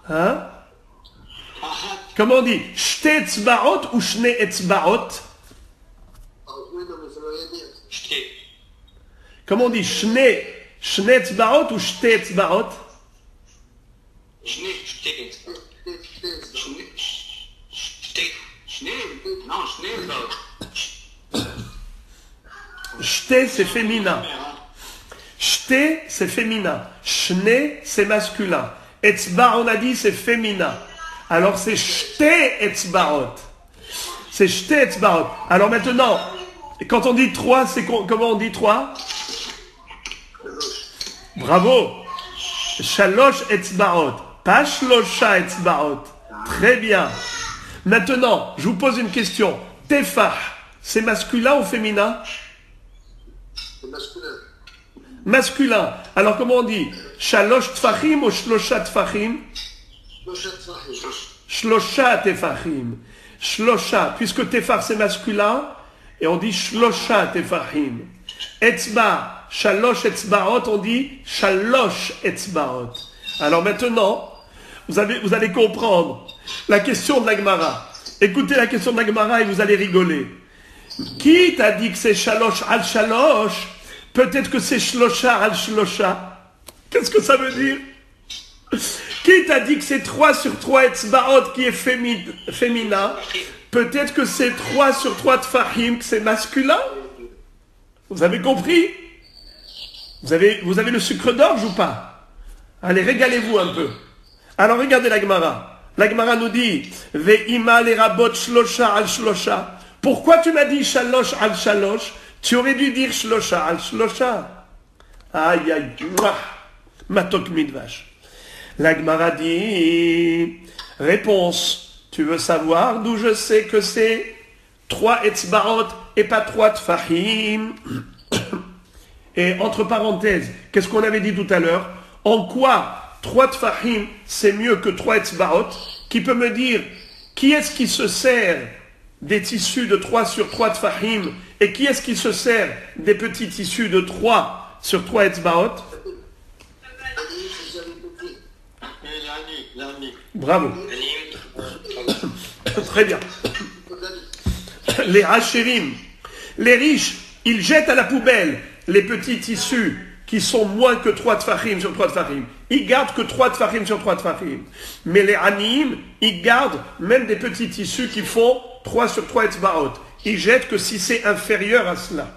Hein? Ahat. Comment on dit? Shte etzbaot ou shne etzbaot? Oui, non, mais ça veut rien dire. J'étais. Comment on dit? Shne etzbaot ou shte etzbaot? J'étais. Non, Shte, c'est féminin. Shte, c'est féminin. Shne, c'est masculin. Etzba, on a dit, c'est féminin. Alors c'est shte etzbaot. C'est shte etzbaot. Alors maintenant, quand on dit 3, c'est comment on dit 3? Bravo. Shalosh etzbaot. Pas shlosha etzbaot. Très bien. Maintenant, je vous pose une question. Tefah, c'est masculin ou féminin? C'est masculin. Masculin. Alors comment on dit? Shalosh tfachim ou shlosha tfachim? Shlosha tfachim. Shlosha tefachim. Shlosha, puisque tefach c'est masculin, et on dit shlosha tefachim. Etzba, shalosh etzbaot, on dit shalosh etzbaot. Alors maintenant, vous allez comprendre la question de la Gemara. Écoutez la question de la Gemara et vous allez rigoler. Qui t'a dit que c'est shalosh al shalosh? Peut-être que c'est shlosha al shlosha. Qu'est-ce que ça veut dire? Qui t'a dit que c'est 3 sur 3 etzbaot qui est féminin? Peut-être que c'est 3 sur 3 tfahim, que c'est masculin? Vous avez compris? Vous avez le sucre d'orge ou pas? Allez, régalez-vous un peu. Alors regardez la Gemara. La Gemara nous dit Ve'ima le rabot shlosha al shlosha. Pourquoi tu m'as dit shalosh al shalosh? Tu aurais dû dire shlosha al shlosha. Aïe aïe, matok midvash. La Gemara dit réponse. Tu veux savoir d'où je sais que c'est 3 etzbaot et pas 3 tfahim? Et entre parenthèses, qu'est-ce qu'on avait dit tout à l'heure? En quoi 3 tfahim, c'est mieux que 3 etzbaot? Qui peut me dire, qui est-ce qui se sert des tissus de 3 sur 3 tfahim et qui est-ce qui se sert des petits tissus de 3 sur 3 etzbaot? Bravo. Très bien. Les hacherim, les riches, ils jettent à la poubelle les petits tissus qui sont moins que 3 tfahim sur 3 tfahim. Ils gardent que 3 tfahim sur 3 tfahim. Mais les anim, ils gardent même des petits tissus qui font 3 sur 3 etzbaot. Ils jettent que si c'est inférieur à cela.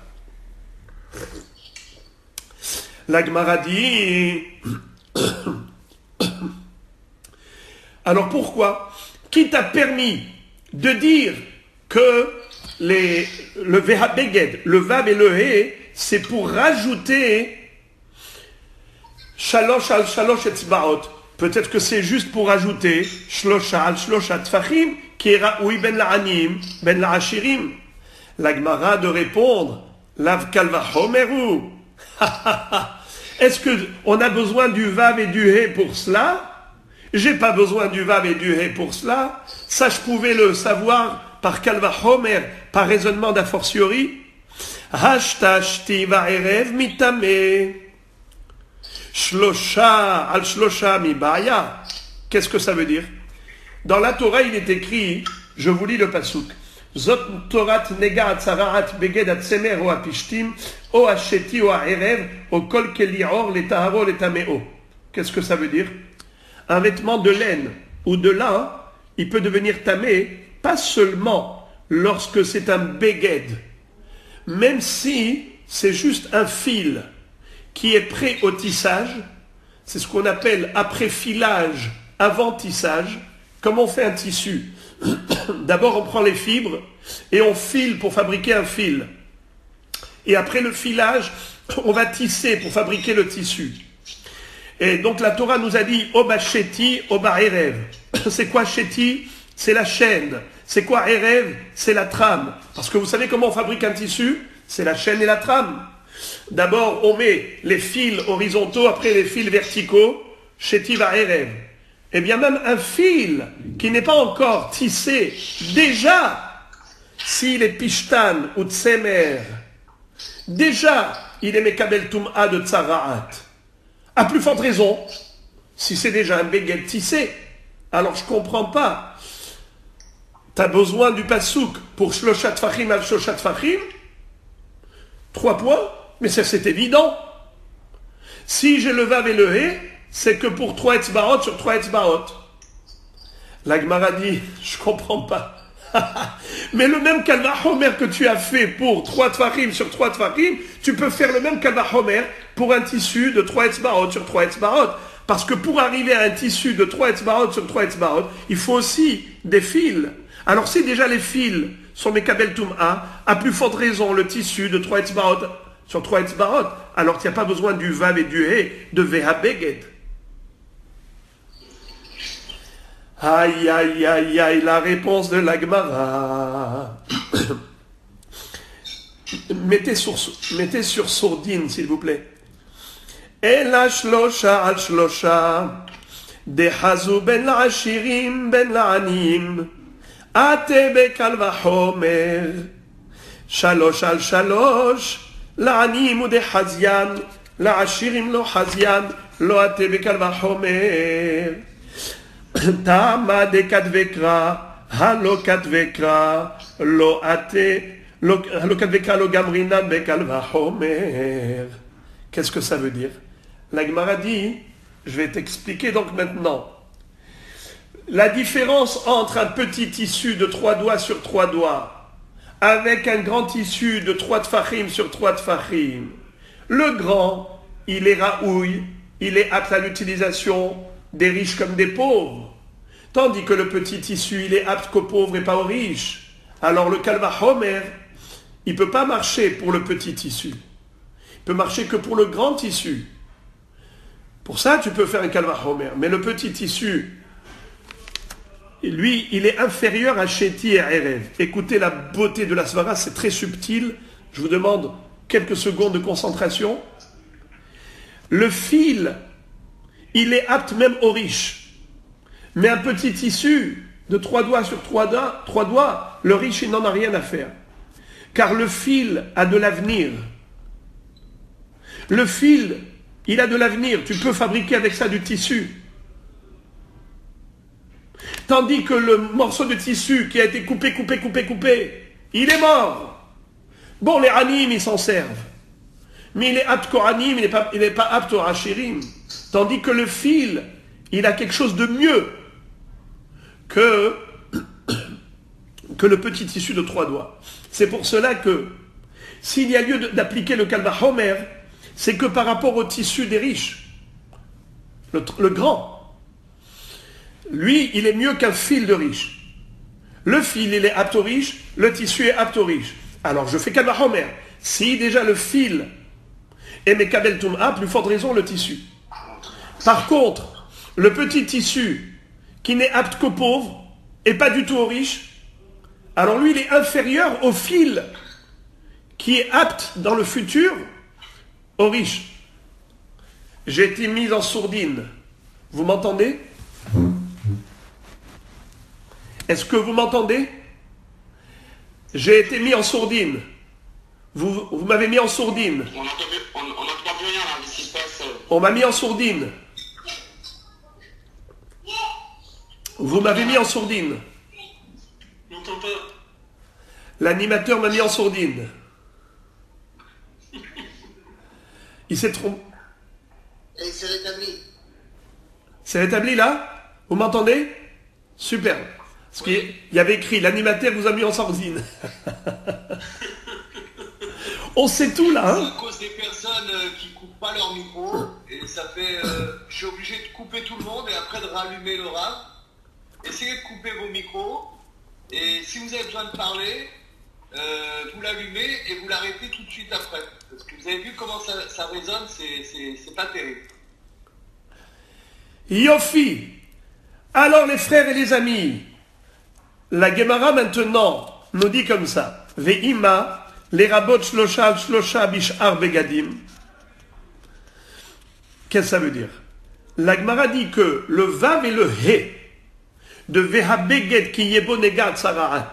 La Gemara dit... Alors pourquoi? Qui t'a permis de dire que le vehabeged, le vav et le he, c'est pour rajouter shalosh al shalosh etzbaot? Peut-être que c'est juste pour rajouter shlosha al shlosha tfachim, qui est raoui ben la'anim, ben la'ashirim. La Gemara de répondre, lav kalva homeru. Est-ce qu'on a besoin du vav et du he pour cela? J'ai pas besoin du vav et du he pour cela. Ça, je pouvais le savoir par kalva homer, par raisonnement d'a fortiori. Hashtashti va'erev mitame. Shlosha al shlosha mi baya. Qu'est-ce que ça veut dire? Dans la Torah, il est écrit, je vous lis le pasuk. Zot torat nega atzaraat beged atsemer o apishtim o asheti o aerev o kol kelior le taharo le tameo. Qu'est-ce que ça veut dire? Un vêtement de laine ou de lin, il peut devenir tamé, pas seulement lorsque c'est un beged, même si c'est juste un fil qui est prêt au tissage, c'est ce qu'on appelle après filage, avant tissage. Comment on fait un tissu? D'abord on prend les fibres et on file pour fabriquer un fil. Et après le filage, on va tisser pour fabriquer le tissu. Et donc la Torah nous a dit Oba Sheti, Oba Erev. C'est quoi Sheti? C'est la chaîne. C'est quoi Erev? C'est la trame. Parce que vous savez comment on fabrique un tissu? C'est la chaîne et la trame. D'abord on met les fils horizontaux, après les fils verticaux. Sheti va Erev. Eh bien même un fil qui n'est pas encore tissé, déjà, s'il est pishtan ou tsemer, déjà il est mekabel tum'a de tsaraat. À plus forte raison, si c'est déjà un beged tissé, Alors je comprends pas. Tu as besoin du pasouk pour shloshat fachim al shloshat fachim? 3 points? Mais ça c'est évident. Si j'ai le vav et le he, c'est que pour 3 etzbaot sur 3 etzbaot. La Gemara dit, je comprends pas. Mais le même kalva homer que tu as fait pour 3 tfachim sur 3 tfachim, tu peux faire le même kalva homer pour un tissu de 3 etzbaot sur 3 etzbaot. Parce que pour arriver à un tissu de 3 etzbaot sur 3 etzbaot, il faut aussi des fils. Alors si déjà les fils sont mekabel tum'a, à plus forte raison le tissu de 3 etzbaot sur 3 etzbaot, alors il n'y a pas besoin du vav et du he, de veha beged. Aïe, aïe, aïe, aïe, la réponse de la Gemara. mettez sur sourdine, s'il vous plaît. Ela shlosha al shlosha, dehazu ben la'ashirim ben la'anim, ate bekal vachomer, shalosh al shalosh, la'anim ou dehazyan, la'ashirim lo hazyan, lo ate bekal vachomer. Tama de katvekra, halo katvekra, lo ate, halo katvekra lo gamrina bekal vachomer. Qu'est-ce que ça veut dire? La Gemara dit, je vais t'expliquer donc maintenant. La différence entre un petit tissu de 3 doigts sur 3 doigts avec un grand tissu de 3 tfachim sur 3 tfachim. Le grand, il est raouille, il est apte à l'utilisation des riches comme des pauvres. Tandis que le petit tissu, il est apte qu'aux pauvres et pas aux riches. Alors le kalva homer, il ne peut pas marcher pour le petit tissu. Il peut marcher que pour le grand tissu. Pour ça, tu peux faire un kalva homer. Mais le petit tissu, lui, il est inférieur à Sheti et Erev. Écoutez la beauté de la svara, c'est très subtil. Je vous demande quelques secondes de concentration. Le fil, il est apte même aux riches. Mais un petit tissu de 3 doigts sur 3 doigts, le riche, il n'en a rien à faire. Car le fil a de l'avenir. Le fil, il a de l'avenir. Tu peux fabriquer avec ça du tissu. Tandis que le morceau de tissu qui a été coupé, il est mort. Bon, les anim, ils s'en servent. Mais il est apte qu'au anim, il n'est pas apte au hashirim. Tandis que le fil, il a quelque chose de mieux que le petit tissu de 3 doigts. C'est pour cela que, s'il y a lieu d'appliquer le kalva homer, c'est que par rapport au tissu des riches, le grand, lui, il est mieux qu'un fil de riche. Le fil, il est apte aux riches, le tissu est apte aux riches. Alors, je fais kalva homer. Si déjà le fil est mekabel tum'a, plus forte raison le tissu. Par contre, le petit tissu qui n'est apte qu'aux pauvres et pas du tout aux riches, alors lui, il est inférieur au fil qui est apte dans le futur aux riches. J'ai été mise en sourdine. Vous m'entendez? Est-ce que vous m'entendez? J'ai été mis en sourdine. Vous m'avez mis en sourdine. On n'entend plus rien là, qu'est-ce qui se passe? On m'a mis en sourdine. Vous m'avez mis en sourdine. On n'entend pas. L'animateur m'a mis en sourdine. Il s'est trompé. Et il s'est rétabli. C'est rétabli là? Vous m'entendez? Super. Parce qu'il y avait écrit, l'animateur vous a mis en sourdine. On sait tout là, C'est hein? à cause des personnes qui coupent pas leur micro et ça fait. Je suis obligé de couper tout le monde et après de rallumer le rap. Essayez de couper vos micros et si vous avez besoin de parler, vous l'allumez et vous l'arrêtez tout de suite après. Parce que vous avez vu comment ça résonne, c'est pas terrible. Yofi. Alors les frères et les amis, la Gemara maintenant nous dit comme ça. Ve'ima les rabot shlosha bishar begadim. Qu'est-ce que ça veut dire? La Gemara dit que le vav et le he de veha beged ki yebo negat sarahat.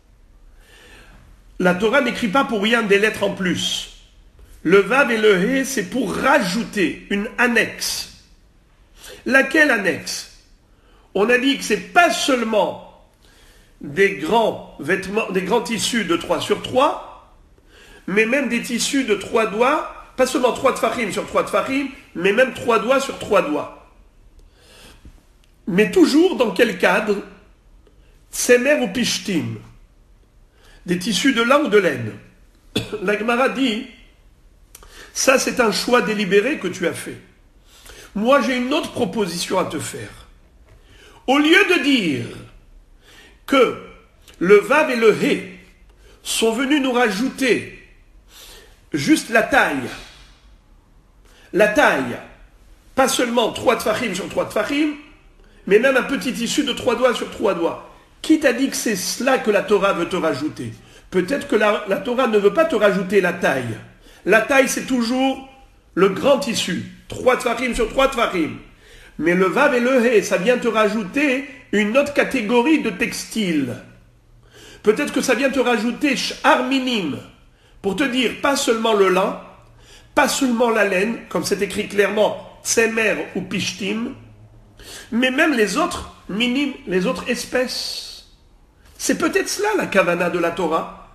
La Torah n'écrit pas pour rien des lettres en plus. Le vav et le he, c'est pour rajouter une annexe. Laquelle annexe? on a dit que c'est pas seulement des grands vêtements, des grands tissus de 3 sur 3, mais même des tissus de 3 doigts, pas seulement 3 tfachim sur 3 tfachim, mais même 3 doigts sur 3 doigts. Mais toujours dans quel cadre? Tsemer ou pishtim, des tissus de lin ou de laine. La Gemara dit, ça c'est un choix délibéré que tu as fait. Moi j'ai une autre proposition à te faire. Au lieu de dire que le vav et le hé sont venus nous rajouter juste la taille, pas seulement 3 tfachim sur 3 tfachim, mais même un petit tissu de 3 doigts sur 3 doigts. Qui t'a dit que c'est cela que la Torah veut te rajouter? Peut-être que la Torah ne veut pas te rajouter la taille. La taille, c'est toujours le grand tissu. 3 tfachim sur 3 tfachim. Mais le vav et le hé, ça vient te rajouter une autre catégorie de textiles. Peut-être que ça vient te rajouter sh'ar minim, pour te dire pas seulement le lin, pas seulement la laine, comme c'est écrit clairement, tsemer ou pishtim, mais même les autres minimes, les autres espèces. C'est peut-être cela la kavana de la Torah.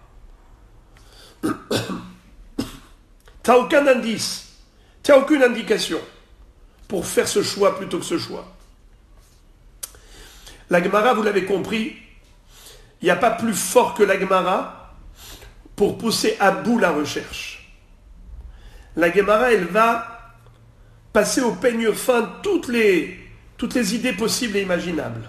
T'as aucun indice, t'as aucune indication pour faire ce choix plutôt que ce choix. La Gemara, vous l'avez compris, il n'y a pas plus fort que la Gemara pour pousser à bout la recherche. La Gemara, elle va passer au peigne fin toutes les idées possibles et imaginables.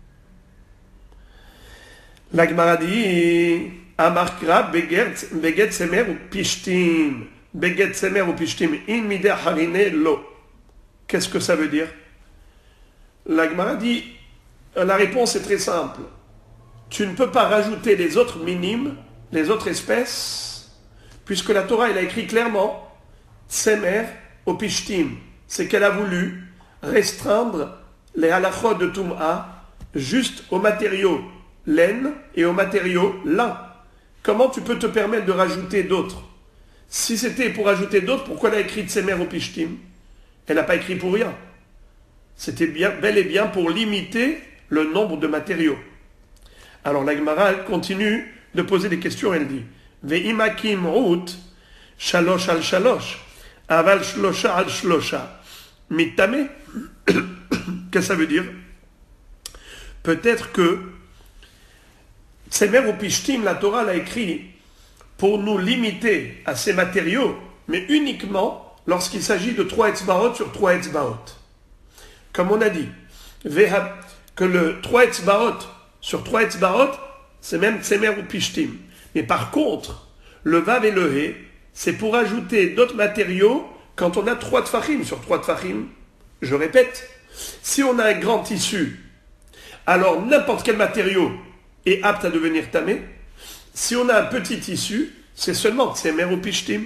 La Gemara dit Amarkra beget semer ou pishtim. Beget semer ou pishtim. In mideh harine lo. Qu'est-ce que ça veut dire? La Gemara dit la réponse est très simple. Tu ne peux pas rajouter les autres minimes, les autres espèces, puisque la Torah, elle a écrit clairement semer ou pishtim. C'est qu'elle a voulu restreindre les halachot de Tum'a juste aux matériaux laine et aux matériaux lin. Comment tu peux te permettre de rajouter d'autres? Si c'était pour rajouter d'autres, pourquoi elle a écrit Tsemer ou Pishtim? Elle n'a pas écrit pour rien. C'était bel et bien pour limiter le nombre de matériaux. Alors la Gemara continue de poser des questions, elle dit Ve'imakim rout shalosh al shalosh aval shlosha al shlosha mitame. Qu'est-ce que ça veut dire? Peut-être que Tsemer ou Pishtim, la Torah l'a écrit pour nous limiter à ces matériaux, mais uniquement lorsqu'il s'agit de 3 etzbaot sur 3 etzbaot. Comme on a dit, que le 3 etzbaot sur 3 etzbaot, c'est même Tsemer ou Pishtim. Mais par contre, le vav et le hé, c'est pour ajouter d'autres matériaux quand on a 3 tfachim sur 3 tfachim. Je répète, si on a un grand tissu, alors n'importe quel matériau est apte à devenir tamé. Si on a un petit tissu, c'est seulement tsemer ou pishtim.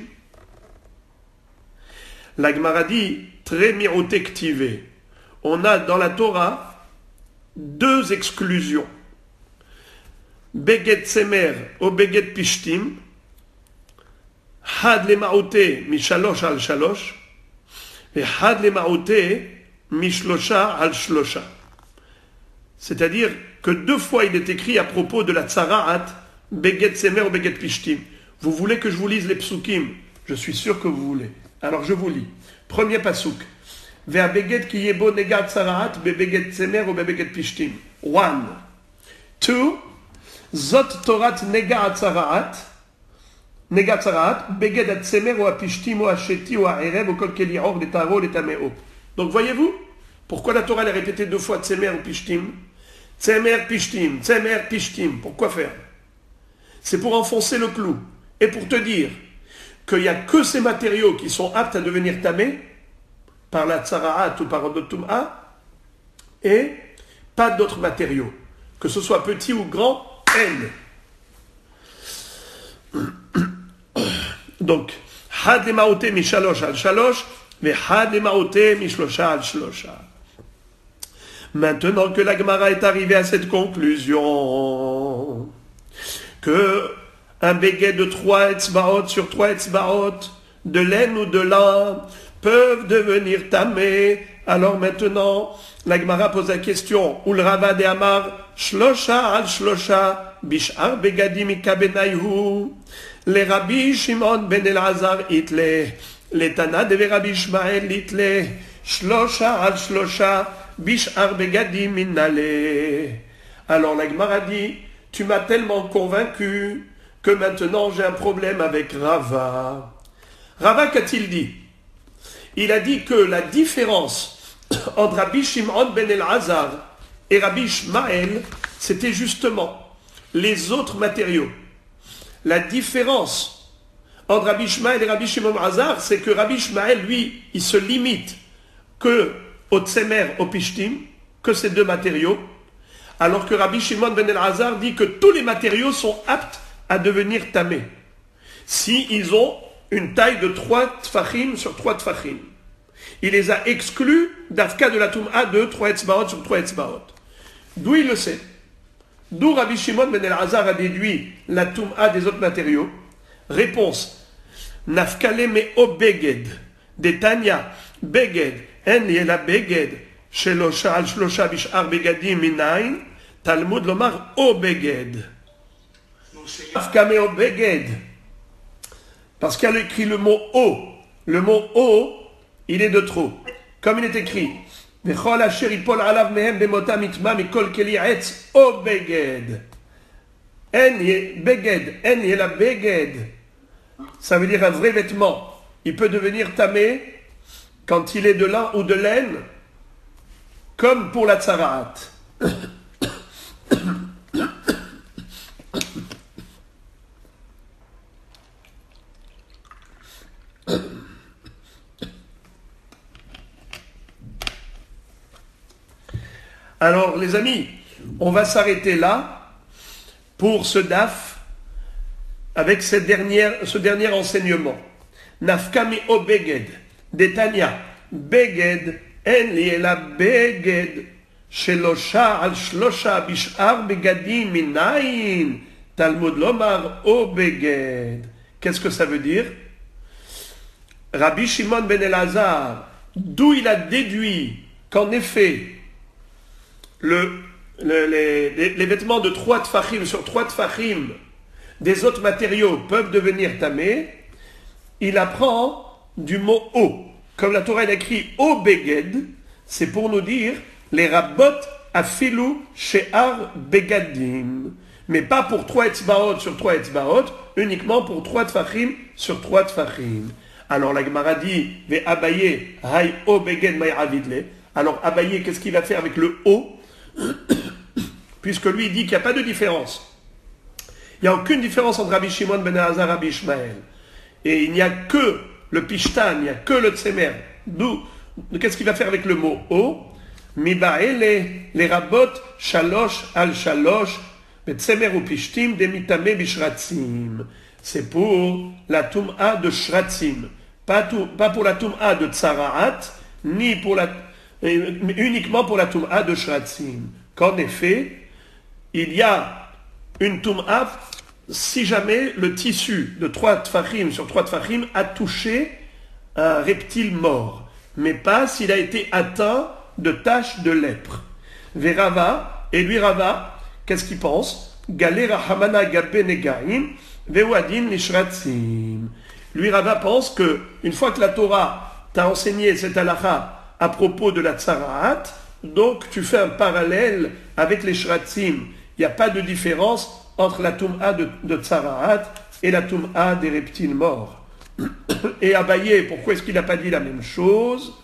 La Gemara dit, très mirotektivé. On a dans la Torah 2 exclusions. Beget tsemer ou beget pishtim. Had le maote mishalosh al shalosh. Et had le maote mishlosha al shlosha. C'est-à-dire que 2 fois il est écrit à propos de la tsara'at, beget semer ou beget pishtim. Vous voulez que je vous lise les psukim? Je suis sûr que vous voulez. Alors je vous lis. Premier pasuk. Ve'a beget ki yebo negat tsara'at, be beget semer ou be beget pishtim. 1. 2. Zot torat negat tsara'at, beget at semer ou a pishtim ou a sheti ou a erev ou kol keli or de taro de tameo. Donc voyez-vous, pourquoi la Torah l'a répété 2 fois tsemer ou pishtim? Tsemer pishtim, tsemer pishtim. Pourquoi faire? C'est pour enfoncer le clou et pour te dire qu'il n'y a que ces matériaux qui sont aptes à devenir tamés par la tsara'at ou par le tum'a et pas d'autres matériaux, que ce soit petit ou grand, N. Donc, had le maote mi shalosh al shalosh, ve had le maote mi shlosha al shlosha. Maintenant que la Gemara est arrivée à cette conclusion, que un béguet de 3 etzbaot sur 3 etzbaot, de laine ou de lin, peuvent devenir tamés Alors maintenant, la Gemara pose la question, Ul Rava de Amar, Shlosha al Shlosha, Bishar Begadim Ikabenayhu, le Rabbi Shimon ben Elazar itle, le Tana de Rabbi Ishmael itle, Shlosha al Shlosha, Bishar Begadim Innale. Alors la Gemara dit, tu m'as tellement convaincu que maintenant j'ai un problème avec Rava. Rava, qu'a-t-il dit? Il a dit que la différence entre Rabbi Shimon ben Elazar et Rabbi Ishmael, c'était justement les autres matériaux. La différence entre Rabbi Ishmael et Rabbi Shimon ben Elazar, c'est que Rabbi Ishmael, lui, il se limite que au tsemer, au pishtim, que ces deux matériaux, alors que Rabbi Shimon ben Elazar dit que tous les matériaux sont aptes à devenir tamés, si ils ont une taille de 3 tfachim sur 3 tfachim. Il les a exclus d'Afka de la Toum'a de 3 etzbaot sur 3 etzbaot. D'où il le sait? D'où Rabbi Shimon ben Elazar a déduit la Toum'a des autres matériaux? Réponse. Nafkale me o beged. Detanya. Beged. En yela beged. Shelosha al shlosha bishar begadim minayin. Talmud lomar o beged. Nafkame o beged. Parce qu'il a écrit le mot o. Le mot o, il est de trop. Comme il est écrit, Vechol asher ipol alav mehem bemota mitma mikol keli etz o beged. En beged, en yela beged. Ça veut dire un vrai vêtement. Il peut devenir tamé quand il est de lin ou de laine, comme pour la tsaraat. Alors, les amis, on va s'arrêter là pour ce daf avec ce dernier enseignement. Nafkami o beged, detanya, beged, en liela beged, shelosha al shlosha bishar begadim minayin, Talmud lomar o beged. Qu'est-ce que ça veut dire? Rabbi Shimon ben Elazar, d'où il a déduit qu'en effet, les vêtements de 3 tfachim sur 3 tfachim des autres matériaux peuvent devenir tamés, il apprend du mot o. Comme la Torah écrit o beged, c'est pour nous dire les rabot afilu she'ar begadim. Mais pas pour 3 etzbaot sur 3 etzbaot, uniquement pour 3 tfachim sur 3 tfachim. Alors la Gemara dit, ve Abaye, hay o beged may avidle. Alors Abaye, qu'est-ce qu'il va faire avec le o? Puisque lui il dit qu'il n'y a pas de différence. Il n'y a aucune différence entre Rabbi Shimon ben Elazar et Rabbi Ishmael. Et il n'y a que le pishtan, il n'y a que le tsemer. D'où, qu'est-ce qu'il va faire avec le mot o? Mibaele, les rabot, shalosh al shalosh, tsemer ou pishtim, demitame bishratzim. C'est pour la tum'a de shratzim. Pas pour la tum'a de tsaraat, ni pour uniquement pour la tum'a de shratzim. Qu'en effet, il y a une tum'a si jamais le tissu de 3 tfachim sur 3 tfachim a touché un reptile mort, mais pas s'il a été atteint de taches de lèpre. Verava, et lui Rava, qu'est-ce qu'il pense? Galera hamana gabe negaim, vewadin lishratzim. Lui Rava pense que une fois que la Torah t'a enseigné cette halakha à propos de la tsaraat, donc tu fais un parallèle avec les shratzim. Il n'y a pas de différence entre la tum'a de tsaraat et la tum'a des reptiles morts. Et Abaye, pourquoi est-ce qu'il n'a pas dit la même chose?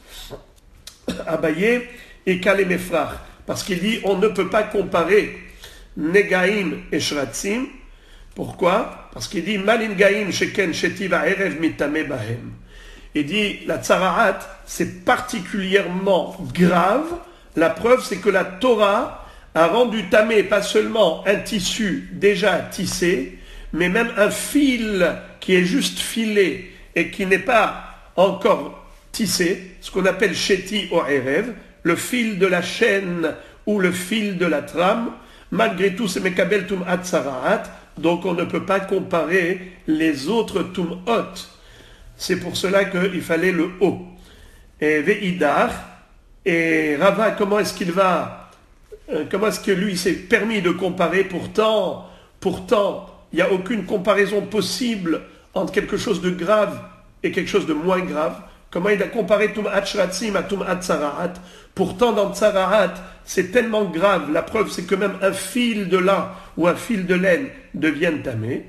Abaye et Kalem Efrach, parce qu'il dit on ne peut pas comparer Negaim et Shratzim. Pourquoi? Parce qu'il dit Malingaim sheken shetiva erev mitame bahem. Il dit la tsaraat c'est particulièrement grave. La preuve c'est que la Torah a rendu tamé pas seulement un tissu déjà tissé, mais même un fil qui est juste filé et qui n'est pas encore tissé, ce qu'on appelle sheti ou erev, le fil de la chaîne ou le fil de la trame. Malgré tout, c'est mekabel tum'at tsaraat, donc on ne peut pas comparer les autres tum'ot. C'est pour cela qu'il fallait le haut. Et ve'idar, Et Rava, comment est-ce que lui s'est permis de comparer? Pourtant, il n'y a aucune comparaison possible entre quelque chose de grave et quelque chose de moins grave. Comment il a comparé Tum'at Shratzim à Tum'at Tsarahat? Pourtant, dans Tsarahat, c'est tellement grave. La preuve, c'est que même un fil de lin ou un fil de laine deviennent tamés.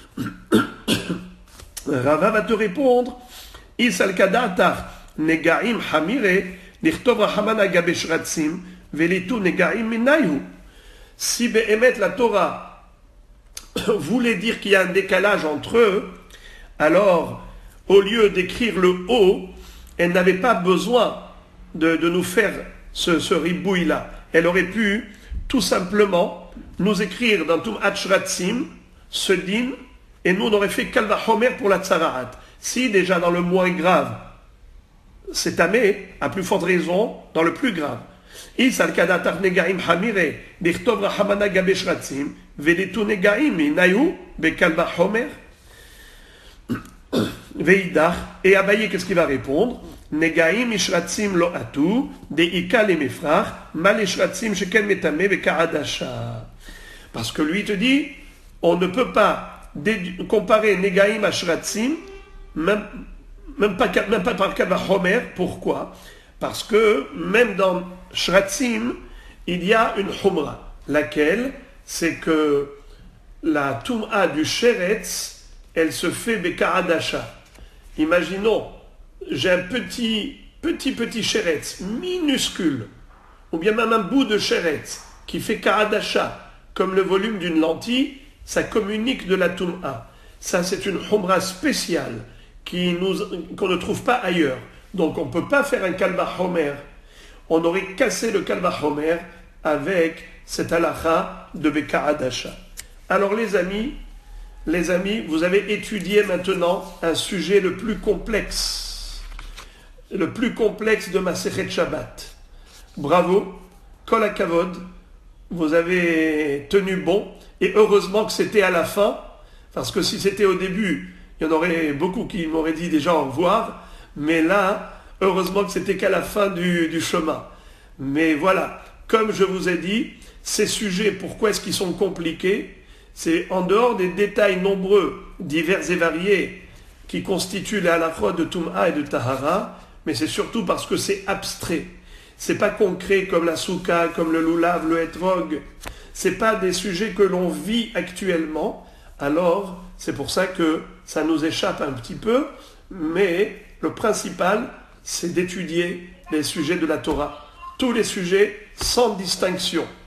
Rava va te répondre, Isal Kadatar Negaim Hamire, Lichtov Rahamana Gabe Shratzim, Velitu Negaim Minayhu. Si Behemet la Torah voulait dire qu'il y a un décalage entre eux, alors, au lieu d'écrire le haut, elle n'avait pas besoin de nous faire ce ribouille-là. Elle aurait pu tout simplement nous écrire dans Tum'at Shratzim ce din, et nous on aurait fait Kalva Homer pour la Tsarahat. Si déjà dans le moins grave, c'est tamé, à plus forte raison dans le plus grave. Isal Kadatar Negaim Hamire, Dichtov Rahamana Gabe Shratzim, Velitu Negaim Inayu, Bekalva Homer. Veidach, et Abaye, qu'est-ce qu'il va répondre? Negaim ishratzim lo atu, de ika le mefrach, mal ishratzim sheken metame vekaradasha. Parce que lui te dit, on ne peut pas comparer Negaim à Shratzim, même pas par Kalva Homer. Pourquoi? Parce que même dans Shratzim, il y a une Humra, laquelle c'est que la Tum'a du Sheretz, elle se fait Bekaradasha. Imaginons, j'ai un petit sheretz, minuscule, ou bien même un bout de sheretz, qui fait karadasha, comme le volume d'une lentille, ça communique de la tum'a. Ça, c'est une humra spéciale qu'on ne trouve pas ailleurs. Donc, on ne peut pas faire un kalva homer. On aurait cassé le kalva homer avec cette halakha de bekaradasha. Alors, les amis, vous avez étudié maintenant un sujet le plus complexe de Masechet Shabbat. Bravo, Kol HaKavod, vous avez tenu bon, et heureusement que c'était à la fin, parce que si c'était au début, il y en aurait beaucoup qui m'auraient dit déjà au revoir, mais là, heureusement que c'était qu'à la fin du chemin. Mais voilà, comme je vous ai dit, ces sujets, pourquoi est-ce qu'ils sont compliqués? C'est en dehors des détails nombreux, divers et variés, qui constituent la halakha de Tum'a et de Tahara, mais c'est surtout parce que c'est abstrait. C'est pas concret comme la soukha, comme le lulav, le etrog. C'est pas des sujets que l'on vit actuellement. Alors, c'est pour ça que ça nous échappe un petit peu, mais le principal, c'est d'étudier les sujets de la Torah. Tous les sujets sans distinction.